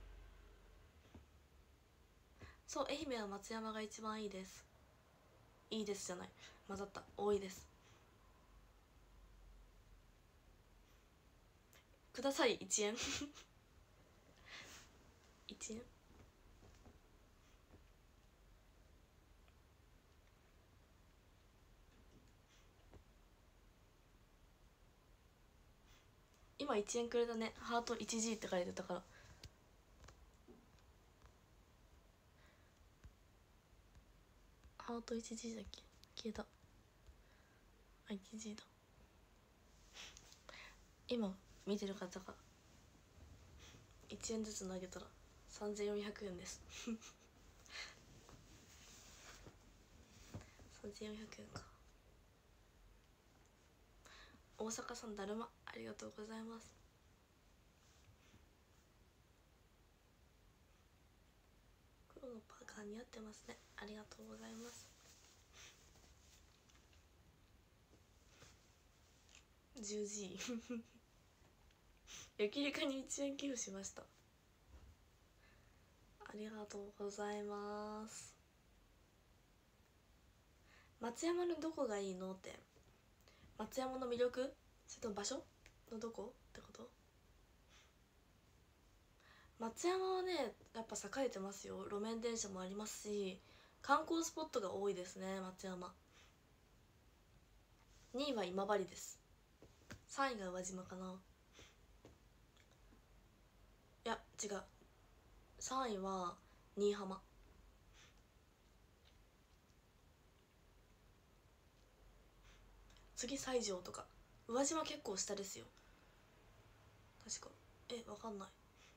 そう、愛媛は松山が一番いいです。いいですじゃない、混ざった。多いです。ください1円1円今1円くれたね。ハート 1G って書いてたから。ハート 1G だっけ、消えた。あ、1G だ。今見てる方が1円ずつ投げたら3400円です3400円か。大阪さんだるまありがとうございます。黒のパーカー似合ってますね。ありがとうございます。10G ゆきりかに1円寄付しました。ありがとうございます。松山のどこがいいのって、松山の魅力、それとも場所のどこってこと。松山はね、やっぱ栄えてますよ。路面電車もありますし、観光スポットが多いですね、松山。2位は今治です。3位が宇和島かな。いや違う、3位は新居浜。次西条とか。宇和島結構下ですよ確か。わかんない。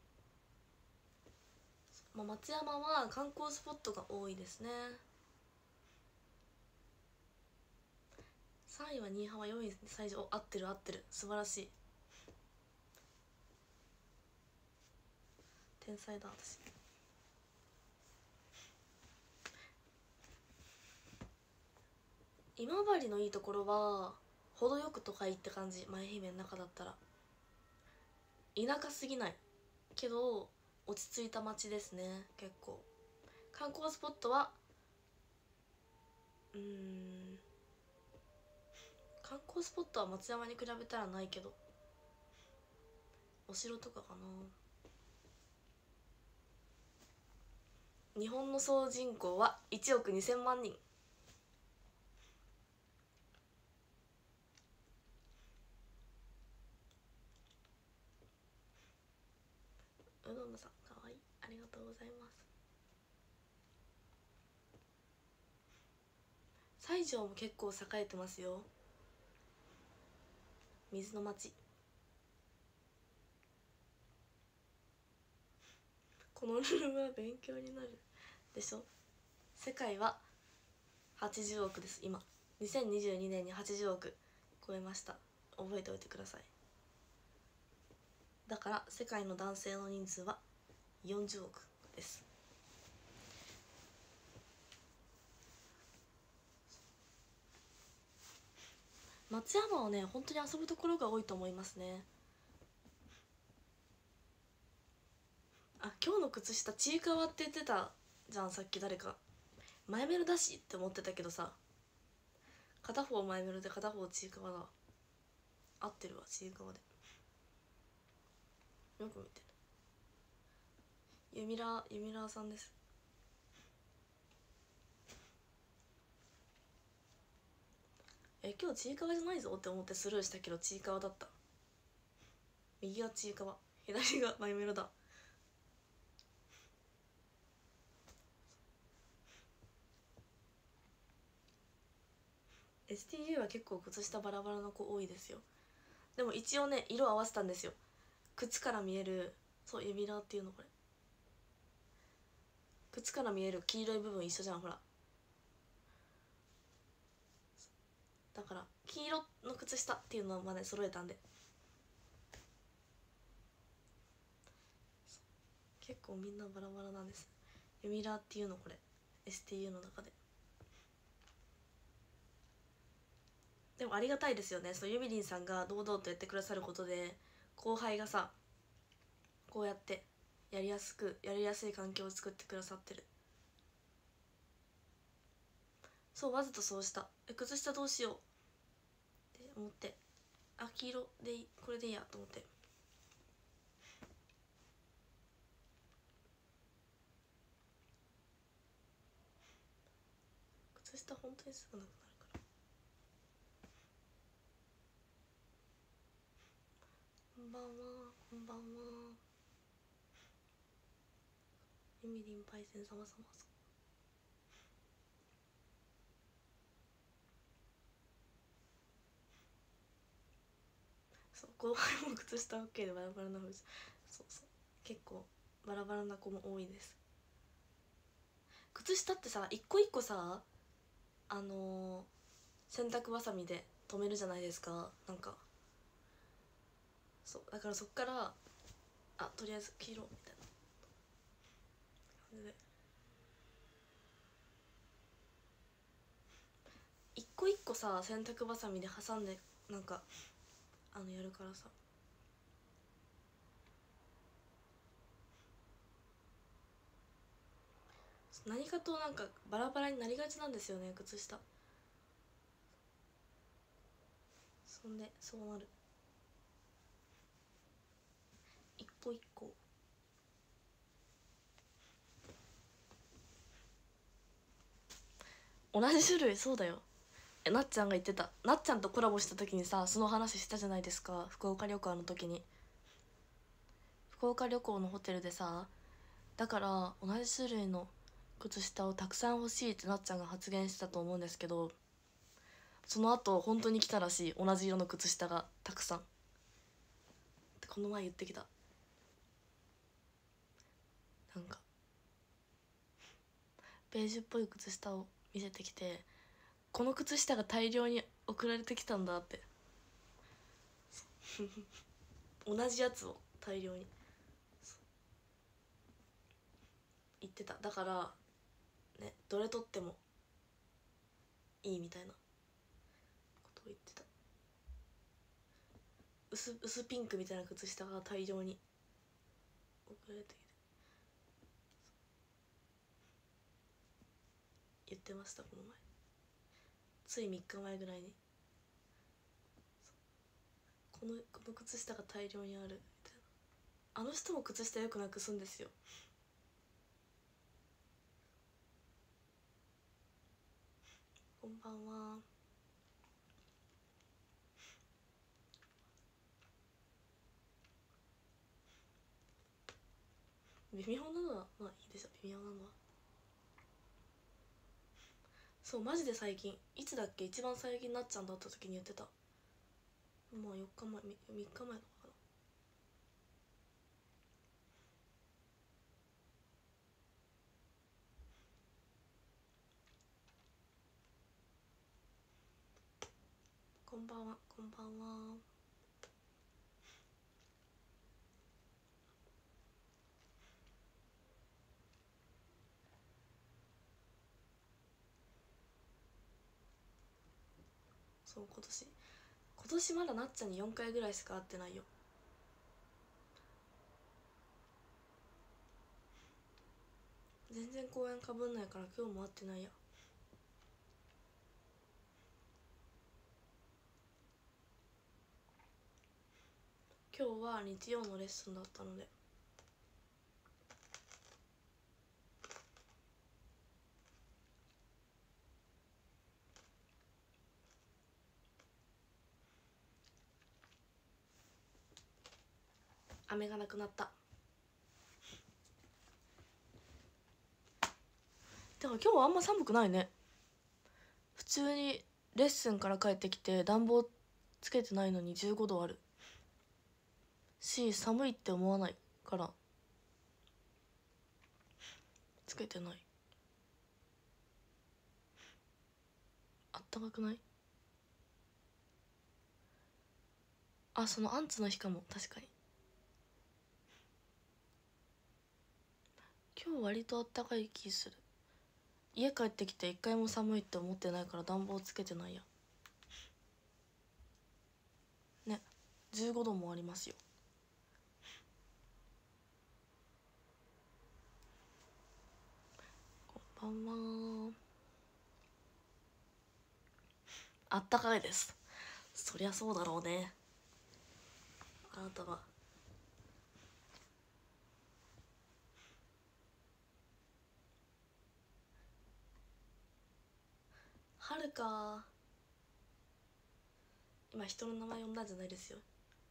まあ、松山は観光スポットが多いですね。3位は新居浜、4位西条。合ってる合ってる、素晴らしい。天才だ私。今治のいいところは程よく都会って感じ。前姫の中だったら田舎すぎないけど落ち着いた街ですね。結構観光スポットは観光スポットは松山に比べたらないけど、お城とかかな。日本の総人口は1億2000万人。うどんさんかわいい、ありがとうございます。西条も結構栄えてますよ。水の町。このルームは勉強になるでしょ。世界は80億です。今2022年に80億超えました。覚えておいてください。だから世界の男性の人数は40億です。松山はね、本当に遊ぶところが多いと思いますね。あ、今日の靴下ちいかわって言ってたじゃん、さっき誰か。前メロだしって思ってたけどさ、片方前メロで片方ちいかわだ。合ってるわ、ちいかわで。 よく見てる。ユミラーさんです。今日ちいかわじゃないぞって思ってスルーしたけどちいかわだった。右がちいかわ、左がマイメロだ。STU は結構靴下バラバラの子多いですよ。でも一応ね色合わせたんですよ。靴から見える、そうユミラーっていうのこれ。靴から見える黄色い部分一緒じゃんほら。だから黄色の靴下っていうのまで揃えたんで、結構みんなバラバラなんです。ユミラーっていうのこれ STU の中で。でもありがたいですよね、そうユミリンさんが堂々とやってくださることで後輩がさこうやってやりやすい環境を作ってくださってる。そうわざとそうした。靴下どうしようって思って、あ黄色でいい、これでいいやと思って。靴下本当にすぐなくなるから。こんばんは、こんばんは。ユミリンパイセン様様さん。そう後輩も靴下 OK でバラバラなふう。そうそう結構バラバラな子も多いです。靴下ってさ一個一個さ洗濯ばさみで留めるじゃないですか。なんかそうだからそっからとりあえず黄色みたいな感じで一個一個さ洗濯ばさみで挟んでなんかやるからさ。何かとなんかバラバラになりがちなんですよね靴下。そんでそうなる。一個一個同じ種類。そうだよ。なっちゃんが言ってた。なっちゃんとコラボした時にさその話したじゃないですか。福岡旅行の時に、福岡旅行のホテルでさ、だから同じ種類の靴下をたくさん欲しいってなっちゃんが発言してたと思うんですけど、その後本当に来たらしい、同じ色の靴下がたくさんってこの前言ってきた。なんかベージュっぽい靴下を見せてきて、この靴下が大量に送られてきたんだって同じやつを大量に言ってた。だからねどれとってもいいみたいなことを言ってた。薄ピンクみたいな靴下が大量に送られてきて言ってましたこの前。つい3日前ぐらいにこの靴下が大量にあるみたいな。あの人も靴下よくなくすんですよ。こんばんは。微妙なのはまあいいでしょ。微妙なのはそうマジで最近。いつだっけ一番最近なっちゃんだった時に言ってた。まあ4日前3日前のかな。こんばんは、こんばんは。そう今年まだなっちゃんに4回ぐらいしか会ってないよ。全然公演かぶんないから今日も会ってないや。 今日は日曜のレッスンだったので。飴がなくなった。でも今日はあんま寒くないね。普通にレッスンから帰ってきて暖房つけてないのに15度あるし、寒いって思わないからつけてない。あったかくない？あ、そのアンツの日かも。確かに今日割とあったかい気する。家帰ってきて一回も寒いって思ってないから暖房つけてないやね。15度もありますよ。こんばんは。あったかいです。そりゃそうだろうね。あなたは春か。今人の名前呼んだんじゃないですよ。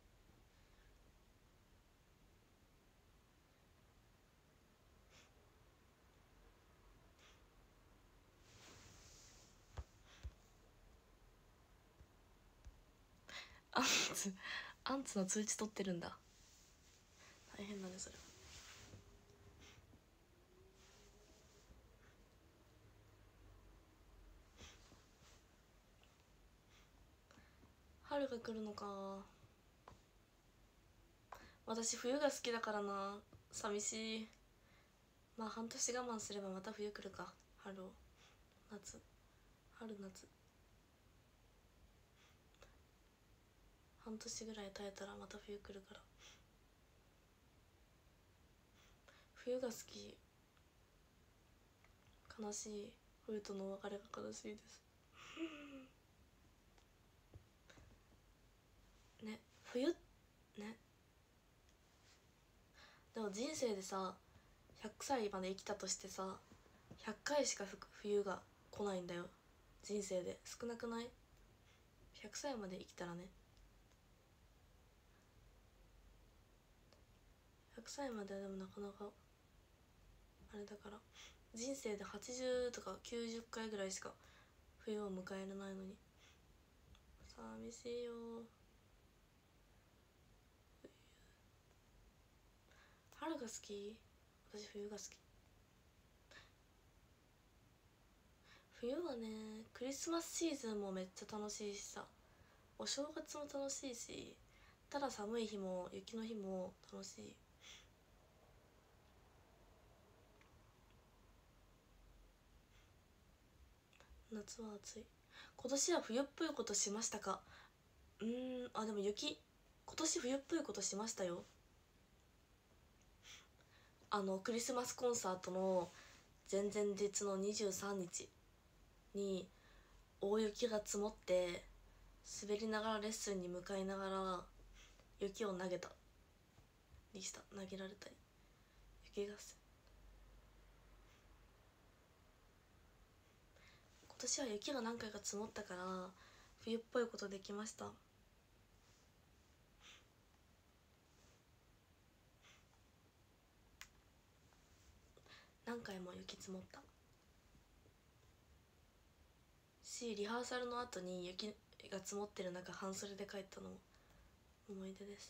アンツアンツの通知取ってるんだ。大変だねそれ。春が来るのか。私冬が好きだからな。寂しい。まあ半年我慢すればまた冬来るか。春を夏春夏半年ぐらい耐えたらまた冬来るから。冬が好き。悲しい。冬との別れが悲しいですね。冬ね。でも人生でさ100歳まで生きたとしてさ100回しか冬が来ないんだよ。人生で少なくない？ 100 歳まで生きたらね。100歳まではでもなかなかあれだから、人生で80とか90回ぐらいしか冬を迎えられないのに寂しいよ。春が好き。私冬が好き。冬はね、クリスマスシーズンもめっちゃ楽しいしさ、お正月も楽しいし、ただ寒い日も雪の日も楽しい。夏は暑い。今年は冬っぽいことしましたか？あ、でも今年冬っぽいことしましたよ。クリスマスコンサートの前々日の23日に大雪が積もって滑りながらレッスンに向かいながら雪を投げたりした。投げられたり雪合戦。今年は雪が何回か積もったから冬っぽいことできました。何回も雪積もったし、リハーサルの後に雪が積もってる中半袖で帰ったのも思い出です。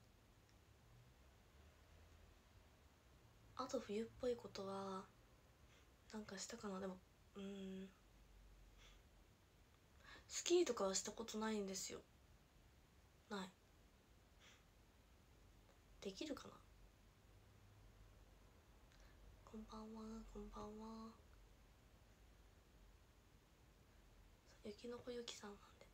あと冬っぽいことはなんかしたかな。でもスキーとかはしたことないんですよ。ない。できるかな。こんばんは。こんばんは。雪の子ゆきさんなんで。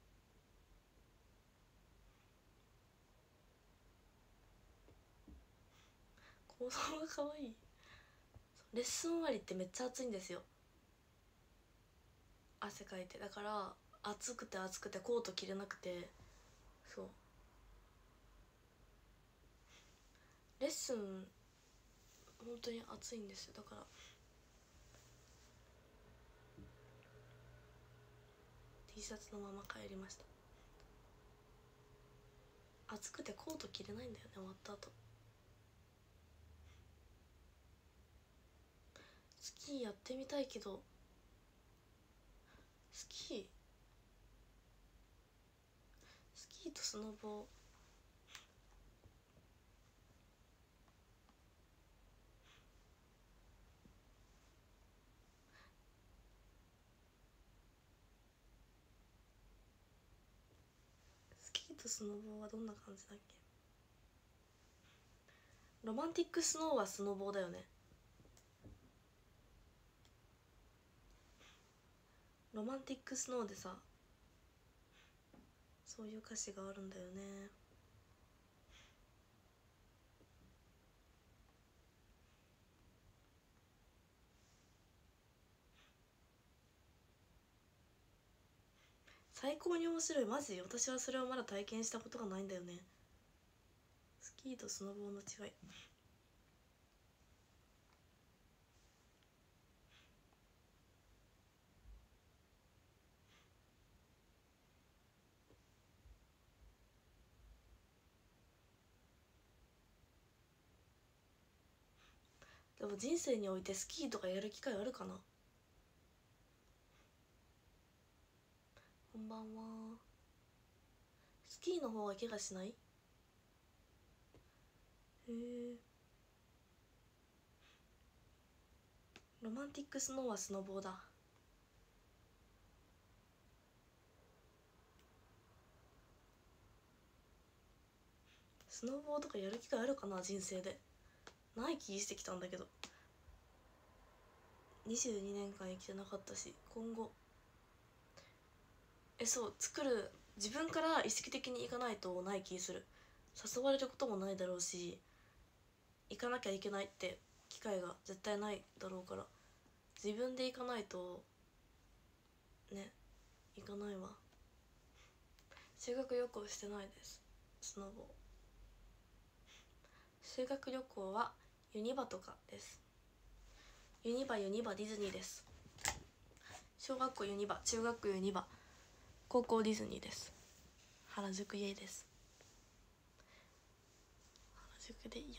構造がかわいい。レッスン終わりってめっちゃ暑いんですよ。汗かいて。だから暑くて暑くてコート着れなくて。そうレッスン本当に暑いんですよ。だからT シャツのまま帰りました。暑くてコート着れないんだよね、終わった後。スキーやってみたいけど、スキーとスノボはどんな感じだっけ。ロマンティックスノーはスノボーだよね。ロマンティックスノーでさ、そういう歌詞があるんだよね。最高に面白い。マジ私はそれをまだ体験したことがないんだよね。スキーとスノボーの違い。でも人生においてスキーとかやる機会あるかな。こんばんは。スキーの方が怪我しない？へえ。ロマンティックスノーはスノボーだ。スノボーとかやる機会あるかな、人生で。ない気してきたんだけど。22年間生きてなかったし、今後そう自分から意識的に行かないとない気する。誘われることもないだろうし、行かなきゃいけないって機会が絶対ないだろうから、自分で行かないとね、行かないわ。修学旅行してないです。スノボ。修学旅行はユニバとかです。ユニバディズニーです。小学校ユニバ、中学校ユニバ、高校ディズニーです。原宿イエイです。原宿でいいよ。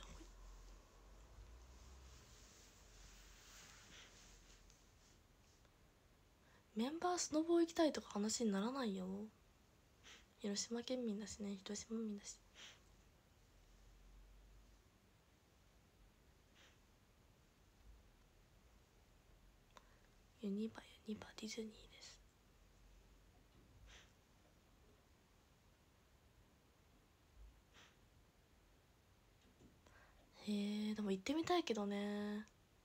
メンバースノボ行きたいとか話にならないよ。広島県民だしね、広島民だし。ユニバディズニーです。へえ、でも行ってみたいけどね。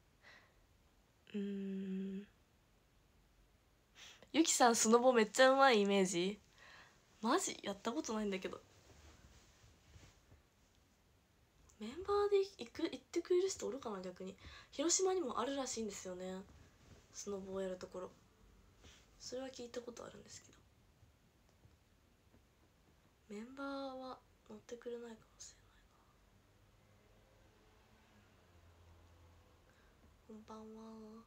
ゆきさんスノボめっちゃうまいイメージ。マジやったことないんだけど。メンバーで行ってくれる人おるかな。逆に広島にもあるらしいんですよね、スノボをやるところ。それは聞いたことあるんですけど、メンバーは乗ってくれないかもしれないな。こんばんは。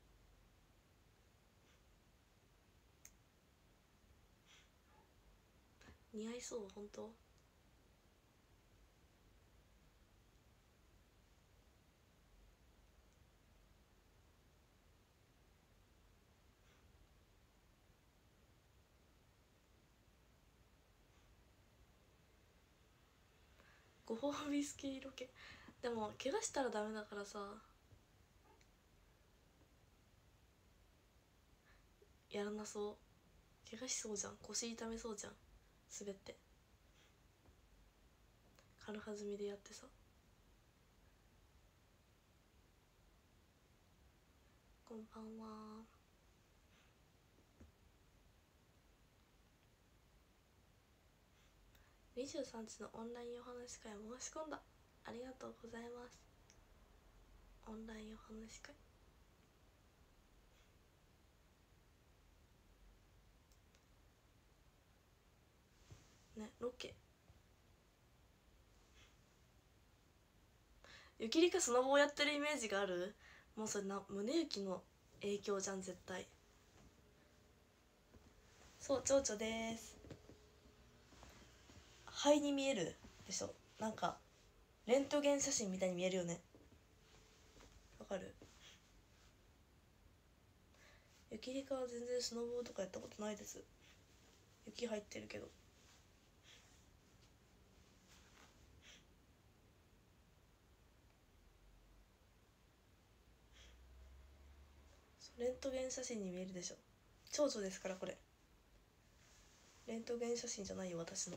似合いそう、本当。ご褒美スキーロケ。でも怪我したらダメだからさ、やらなそう。怪我しそうじゃん。腰痛めそうじゃん、滑って軽はずみでやってさ。こんばんは。23日のオンラインお話会申し込んだ。ありがとうございます。オンラインお話会ね、ロケゆきりかスノボをやってるイメージがある。もうそれな宗行の影響じゃん絶対。そう蝶々です。肺に見えるでしょ。なんかレントゲン写真みたいに見えるよね。わかる。ゆきりかは全然スノボとかやったことないです。雪入ってるけど。レントゲン写真に見えるでしょ。蝶々ですからこれ。レントゲン写真じゃないよ私の。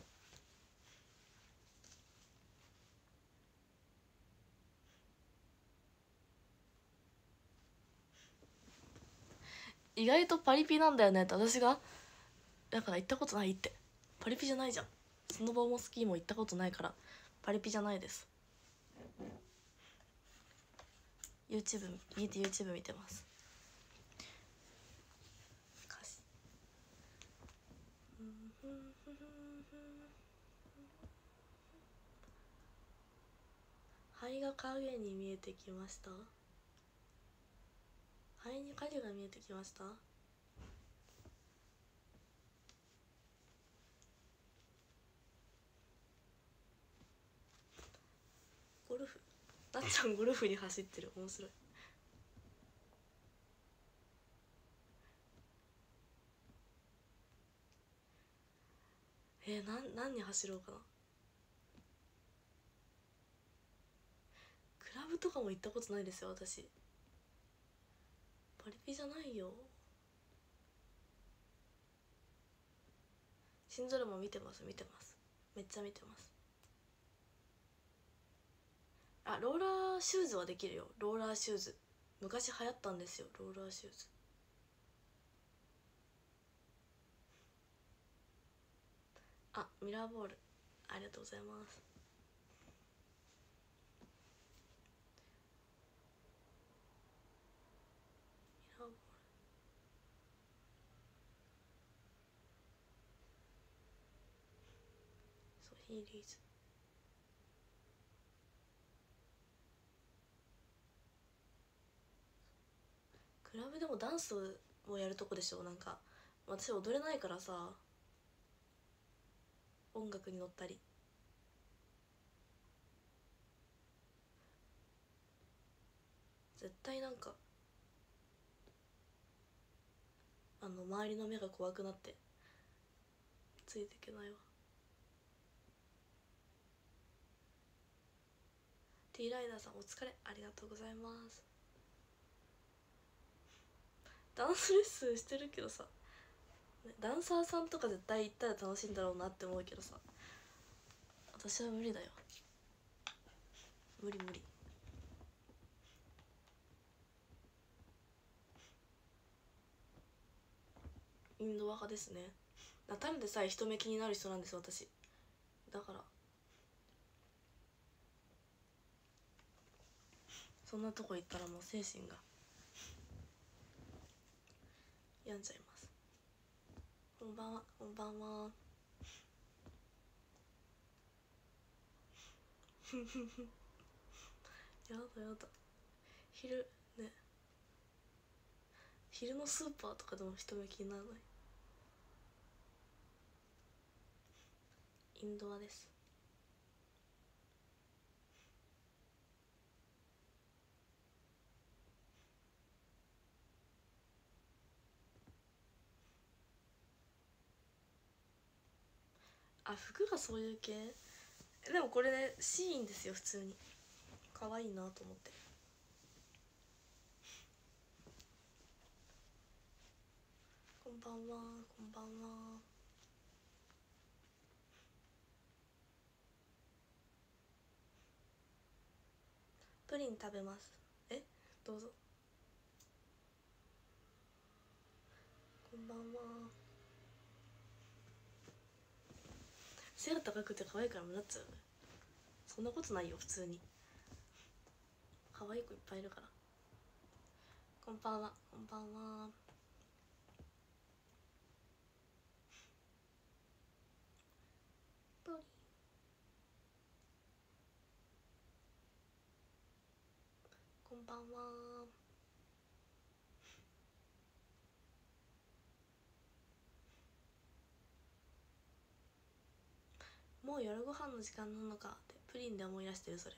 意外とパリピなんだよねって私がだから行ったことないって。パリピじゃないじゃん。スノボもスキーも行ったことないからパリピじゃないです。 YouTube 見て YouTube 見てます。歌詞灰が影に見えてきました。灰に影が見えてきました。ゴルフなっちゃんゴルフに走ってる。面白い。何に走ろうかな。クラブとかも行ったことないですよ私。パリピじゃないよ。新ドラマ見てます見てます。めっちゃ見てます。あ、ローラーシューズはできるよ。ローラーシューズ昔流行ったんですよ。ローラーシューズ。あ、ミラーボールありがとうございます。ミラーボールそうヒーリーズ。クラブでもダンスをやるとこでしょ。なんか私踊れないからさ、音楽に乗ったり。絶対なんか周りの目が怖くなってついていけないわ。 T ライダーさんお疲れありがとうございます。ダンスレッスンしてるけどさ、ダンサーさんとか絶対行ったら楽しいんだろうなって思うけどさ、私は無理だよ。無理無理。インドア派ですね。ただでさえ人目気になる人なんです私。だからそんなとこ行ったらもう精神が病んじゃいます。こんばんはこんばんは。やだやだ。昼ね、昼のスーパーとかでも人目気にならない。インドアです。あ、服がそういう系。でもこれねシーインですよ普通に。可愛いなと思って。こんばんはこんばんは。プリン食べます。え、どうぞ。こんばんは。背が高くて可愛いから目立っちゃう。そんなことないよ普通に。可愛い子いっぱいいるから。こんばんはこんばんは。プリンばんは。もう夜ご飯の時間なのかってプリンで思い出してる。それ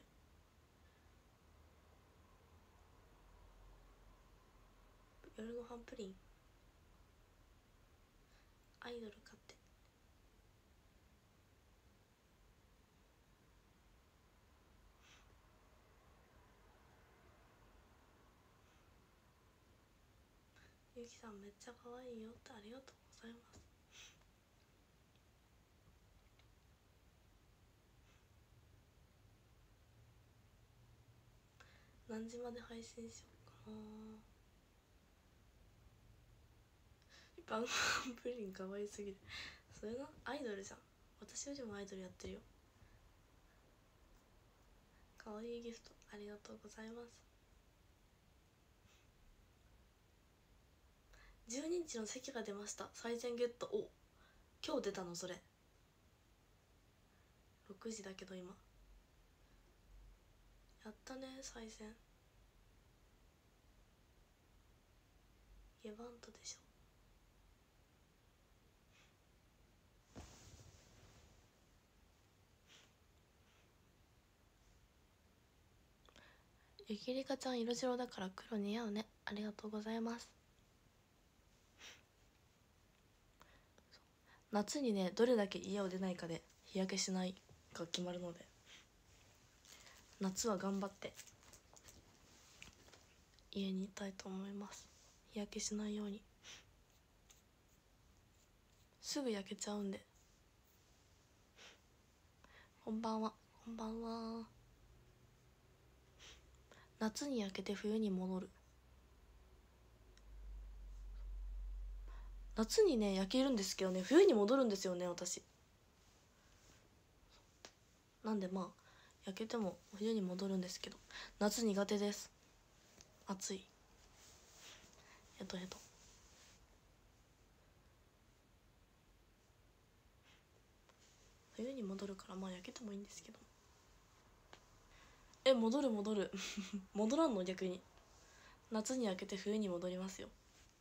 夜ご飯プリンアイドル買って。ゆきさんめっちゃ可愛いよってありがとうございます。何時まで配信しようかな。晩ご飯プリン可愛すぎる。それなアイドルじゃん。私よりもアイドルやってるよ。可愛いギフトありがとうございます。12日の席が出ました。最善ゲット。お、今日出たのそれ。6時だけど今やったね。最善ゲバントでしょ。ゆきりかちゃん色白だから黒似合うね。ありがとうございます。夏にねどれだけ家を出ないかで日焼けしないが決まるので、夏は頑張って家にいたいと思います。日焼けしないように。すぐ焼けちゃうんで。こんばんは。こんばんは。夏に焼けて冬に戻る。夏にね焼けるんですけどね、冬に戻るんですよね私。なんでまあ焼けても冬に戻るんですけど、夏苦手です。暑い。ヘトヘト。冬に戻るからまあ焼けてもいいんですけど。戻る戻る戻らんの逆に。夏に焼けて冬に戻りますよ。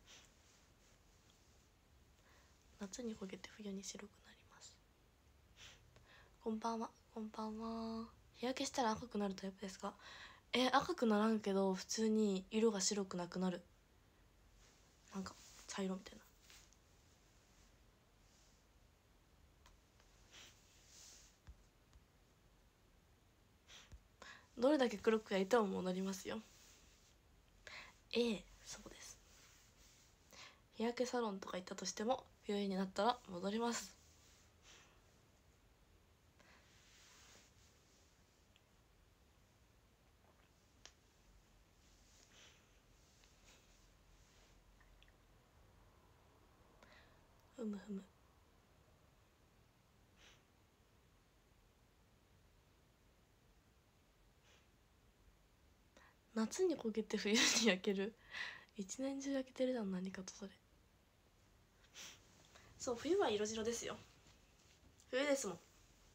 夏に焦げて冬に白くなります。こんばんは。こんばんは。日焼けしたら赤くなるタイプですか？赤くならんけど普通に色が白くなくなる。なんか茶色みたいな。どれだけ黒く焼いても戻りますよ。そうです。日焼けサロンとか行ったとしても冬になったら戻ります。ふむふむ。夏に焦げて冬に焼ける。一年中焼けてるじゃん。何かとそれ。そう、冬は色白ですよ。冬ですもん。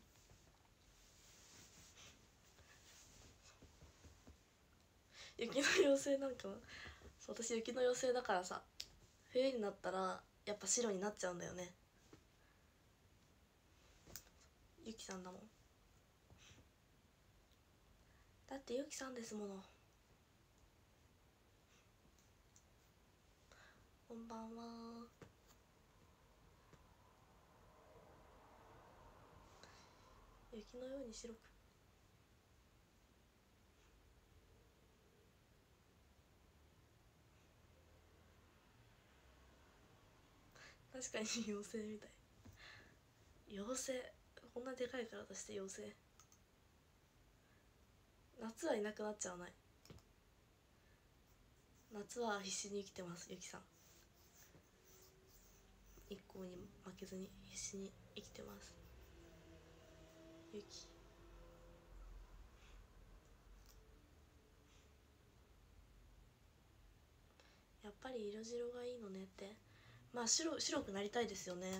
雪の妖精なんかな。そう、私雪の妖精だからさ、冬になったらやっぱ白になっちゃうんだよね。ゆきさんだもん。だってゆきさんですもの。こんばんは。雪のように白く。確かに妖精みたい。妖精こんなでかい体して妖精。夏はいなくなっちゃわない。夏は必死に生きてます。ゆきさん日光に負けずに必死に生きてます。ゆき。やっぱり色白がいいのねって。まあ白くなりたいですよね。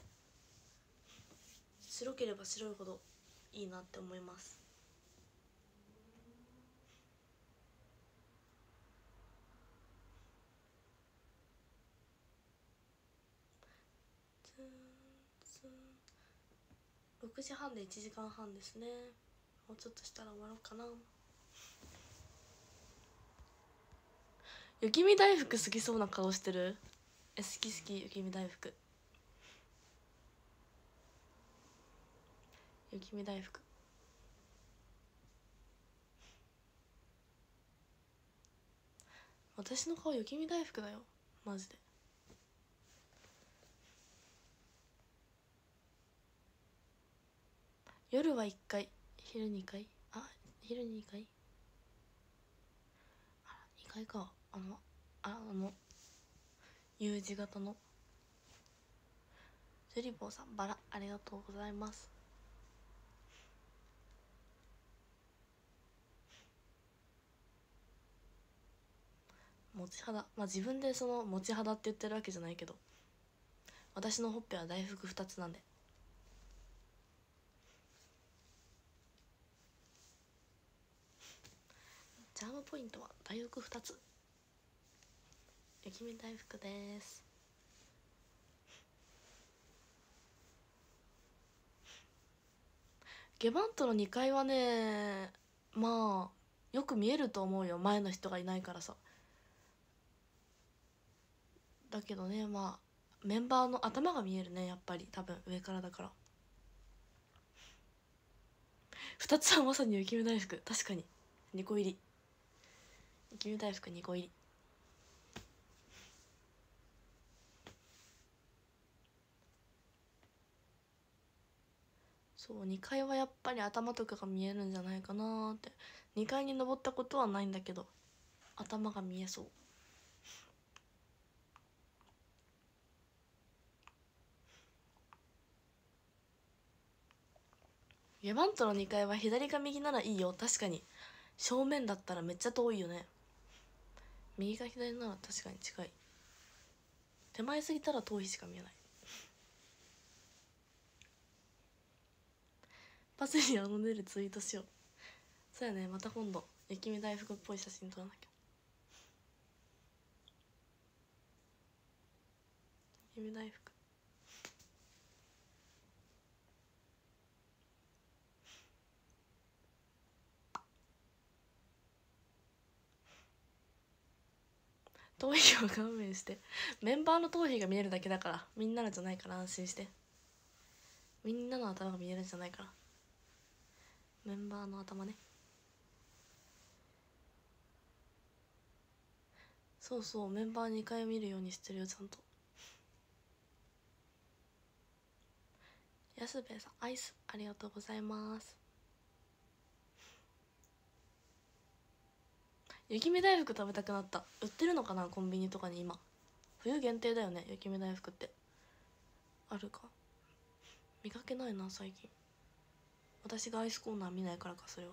白ければ白いほどいいなって思います。 6時半で1時間半ですね。もうちょっとしたら終わろうかな。雪見大福好きそうな顔してる。好き好き、雪見大福。雪見大福私の顔雪見大福だよマジで。夜は1回、昼2回、昼2回、2回か。U 字型のジュリボーさん、バラありがとうございます。持ち肌、自分でその持ち肌って言ってるわけじゃないけど、私のほっぺは大福2つなんで。チャームポイントは大福2つ。雪見大福です。ゲバントの2階はね、よく見えると思うよ、前の人がいないからさ。だけどね、メンバーの頭が見えるね、やっぱり。多分上からだから。2つはまさに雪見大福。確かに2個入り。雪見大福2個入り。そう、2階はやっぱり頭とかが見えるんじゃないかなって。2階に登ったことはないんだけど、頭が見えそう。ゲバントの2階は左か右ならいいよ。確かに正面だったらめっちゃ遠いよね。右か左なら確かに近い。手前すぎたら遠いしか見えない。パセリを飲んでるツイートしよう。そうやね、また今度雪見大福っぽい写真撮らなきゃ。雪見大福頭皮を勘弁して。メンバーの頭皮が見えるだけだから、みんなのじゃないから安心して。みんなの頭が見えるんじゃないから。メンバーの頭ね。そうそう、メンバー2回見るようにしてるよ、ちゃんと。安兵衛さん、アイスありがとうございます。雪見大福食べたくなった。売ってるのかな、コンビニとかに今。冬限定だよね、雪見大福って。あるか見かけないな最近。私がアイスコーナー見ないからか、それは。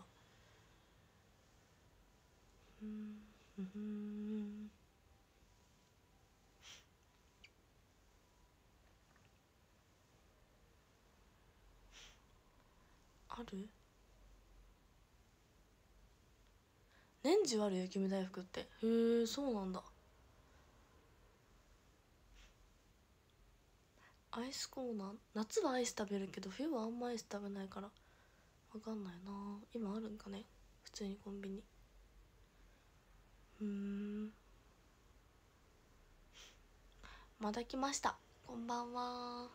ある？年中ある雪見大福って。へえ、そうなんだ。アイスコーナー、夏はアイス食べるけど冬はあんまアイス食べないからわかんないな。今あるんかね、普通にコンビニ。また来ました、こんばんは。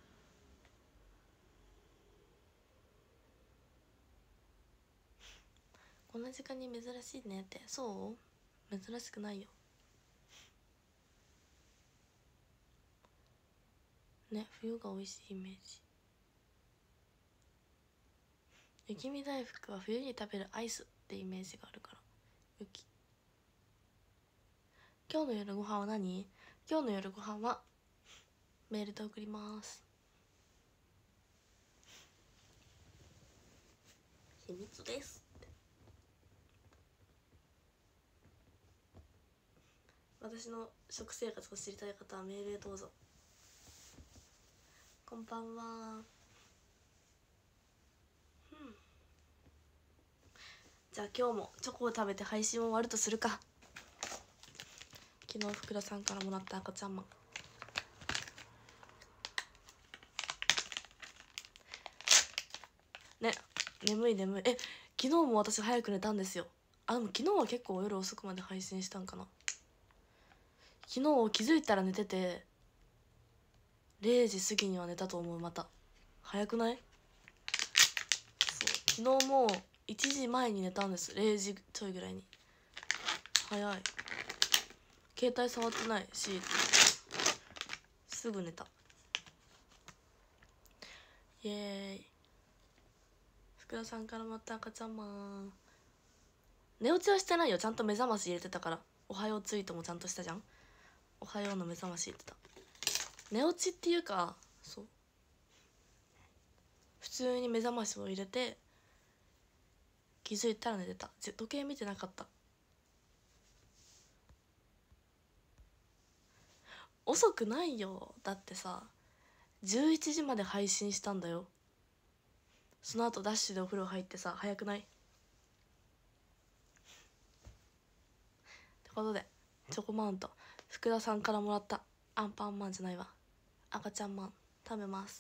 こんな時間に珍しいねって。そう珍しくないよね、冬が美味しいイメージ。雪見大福は冬に食べるアイスってイメージがあるから。雪。今日の夜ご飯は何？今日の夜ご飯はメールで送ります。秘密ですって。私の食生活を知りたい方はメールへどうぞ。こんばんは。じゃあ今日もチョコを食べて配信を終わるとするか。昨日福田さんからもらった赤ちゃんマン。 ね。眠い眠い。昨日も私早く寝たんですよ。でも昨日は結構夜遅くまで配信したんかな。昨日気づいたら寝てて0時過ぎには寝たと思う。また早くない？そう、昨日も1時前に寝たんです。0時ちょいぐらいに。早い。携帯触ってないしすぐ寝た。イエーイ。福田さんからまた赤ちゃんマン。寝落ちはしてないよ。ちゃんと目覚まし入れてたから。おはようツイートもちゃんとしたじゃん。おはようの目覚まし入れてた。寝落ちっていうか、そう、普通に目覚ましを入れて気づいたら寝てた。時計見てなかった。遅くないよ。だってさ11時まで配信したんだよ。その後ダッシュでお風呂入ってさ。早くない？ってことでチョコマウント福田さんからもらったアンパンマンじゃないわ、赤ちゃんマン食べます。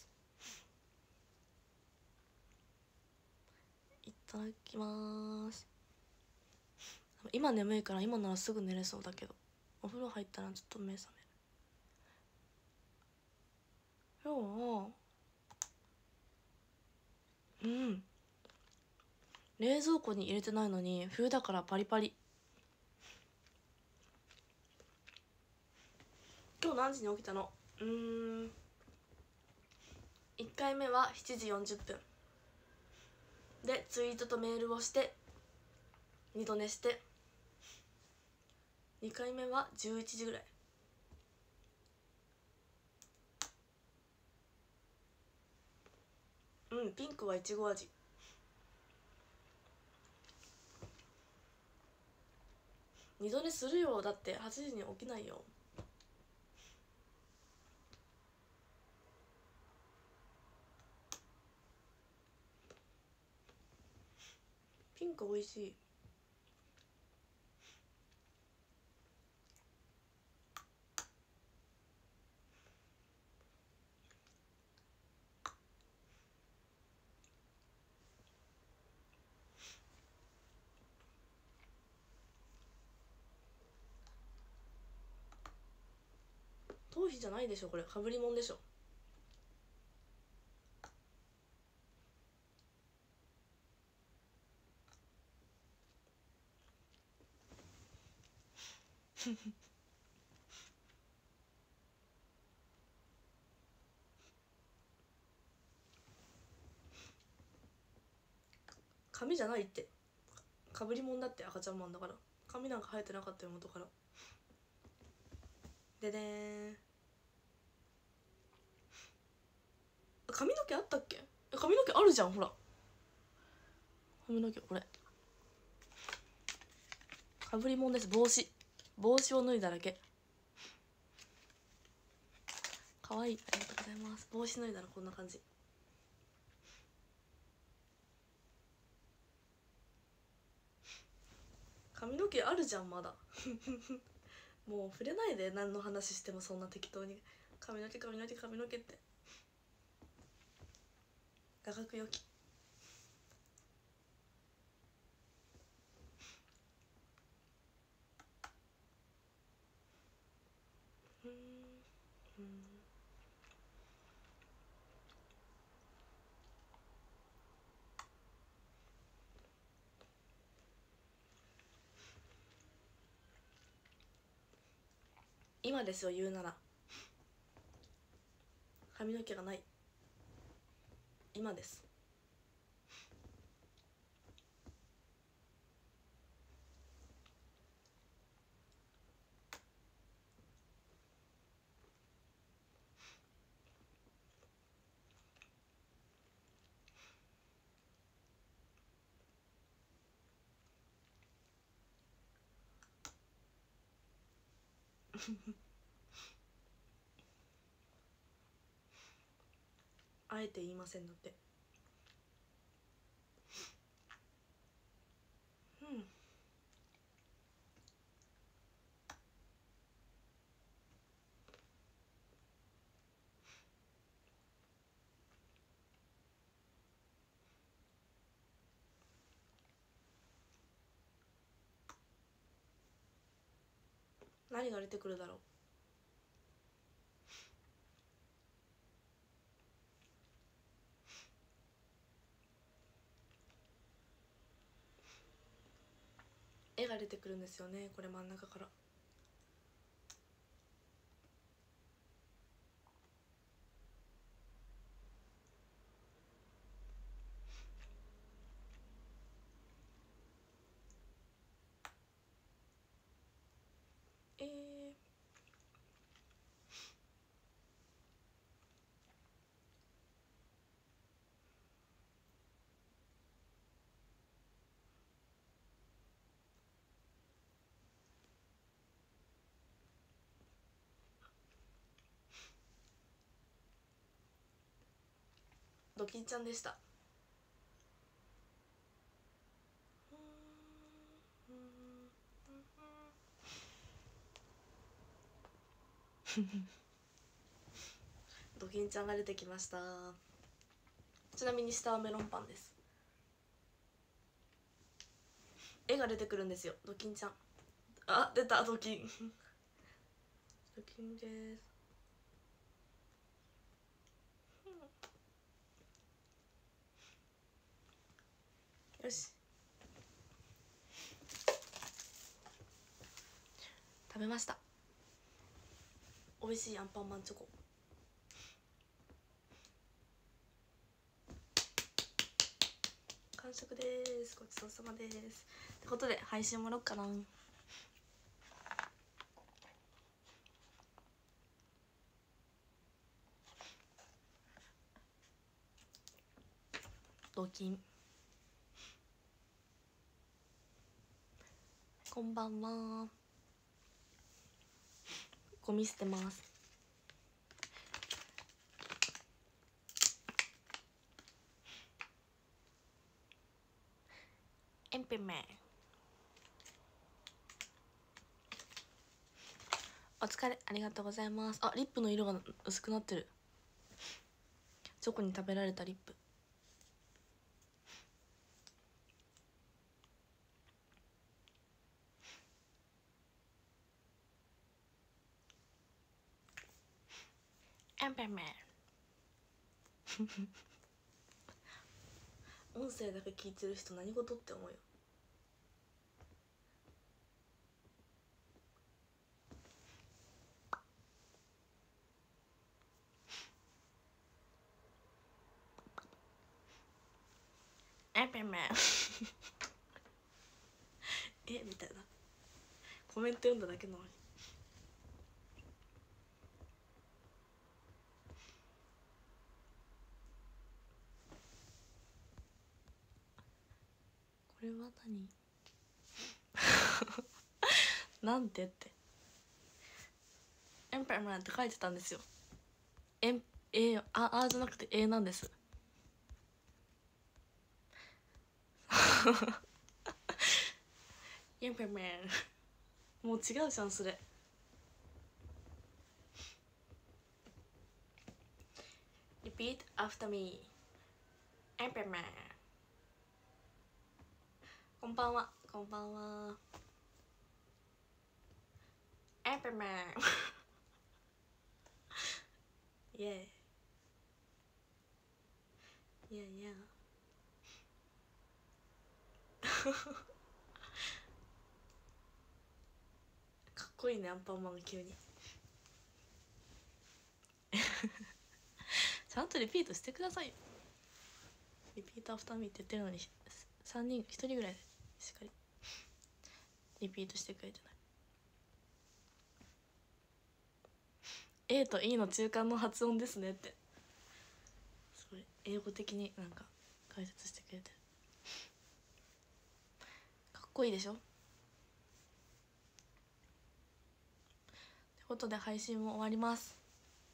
いただきます。今眠いから今ならすぐ寝れそうだけどお風呂入ったらちょっと目覚める。今日冷蔵庫に入れてないのに冬だからパリパリ。今日何時に起きたの？1回目は7時40分でツイートとメールをして二度寝して、2回目は11時ぐらい。ピンクはいちご味。二度寝するよ。だって8時に起きないよ。ピンクおいしい。頭皮じゃないでしょこれ。かぶりもんでしょ。髪じゃないって。かぶりもんだって。赤ちゃんマンだから髪なんか生えてなかったよ元から。ででーん。髪の毛あったっけ？髪の毛あるじゃんほら。髪の毛これかぶりもんです。帽子を脱いだだけ。かわいい。ありがとうございます。帽子脱いだらこんな感じ。髪の毛あるじゃんまだ。もう触れないで。何の話してもそんな適当に髪の毛髪の毛髪の毛って。画角よき。今ですよ言うなら。髪の毛がない。今です。あえて言いませんだって。 何が出てくるだろう。絵が出てくるんですよね、これ真ん中から。ドキンちゃんでした。ドキンちゃんが出てきました。ちなみに下はメロンパンです。絵が出てくるんですよ、ドキンちゃん。あ、出た、ドキン。ドキンです。よし、食べました。美味しいアンパンマンチョコ。完食です。ごちそうさまです。ってことで配信もろっかな。ドキン、こんばんは。ゴミ捨てます。エンペメン、お疲れ、ありがとうございます。あ、リップの色が薄くなってる。チョコに食べられたリップ。エンペメン。音声だけ聞いてる人何事って思うよ。エンペメン。えみたいなコメント読んだだけなのに。これは何？なんてってエンペメンって書いてたんですよ。あじゃなくてなんです。エンペメン。もう違うじゃんそれ。Repeat after me。 エンペメン。こんばんは、こんばんは。エンペメン。イエーイ。いやいや。かっこいいね、アンパンマン急に。ちゃんとリピートしてくださいよ。リピートアフターミーって言ってるのに3人1人ぐらいしっかりリピートしてくれてない。 A と E の中間の発音ですねって、すごい英語的になんか解説してくれてる。かっこいいでしょ。ってことで配信も終わります。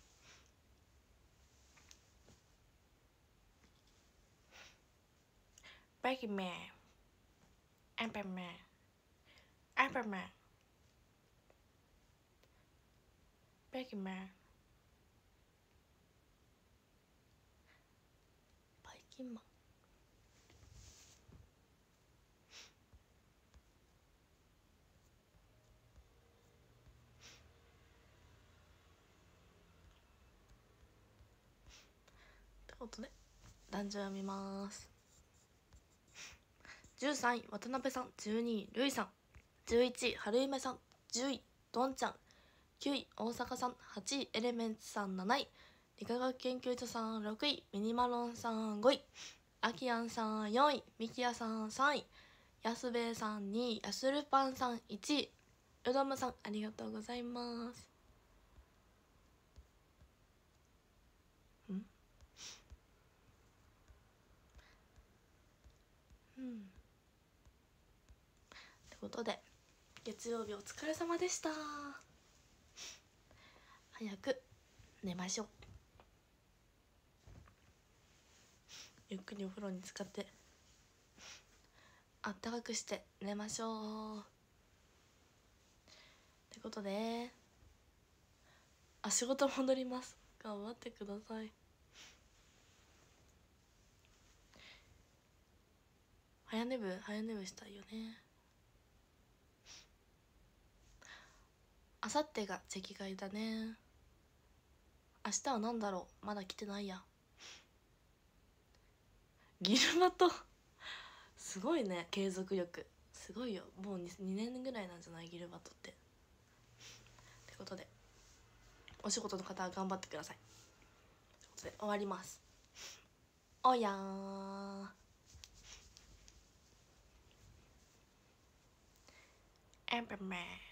バキメン、アンパンマン、アンパンマン、バキメン、バイキンマン。 ことで男女読みます。13位渡辺さん、12位るいさん、11位春夢さん、10位どんちゃん、9位大阪さん、8位エレメンツさん、7位理化学研究所さん、6位ミニマロンさん、5位アキアンさん、4位ミキヤさん、3位やすべえさん、2位やするパンさん、1位うどむさん。ありがとうございます。ってことで月曜日お疲れ様でした。早く寝ましょう。ゆっくりお風呂に浸かってあったかくして寝ましょう。ってことで仕事戻ります。頑張ってください。早寝部したいよね。あさってが席替えだね。明日は何だろう、まだ来てないや。ギルバトすごいね、継続力すごいよ。もう 2年ぐらいなんじゃない、ギルバトって。ってことでお仕事の方は頑張ってください。ということで終わります。おやーエンペメー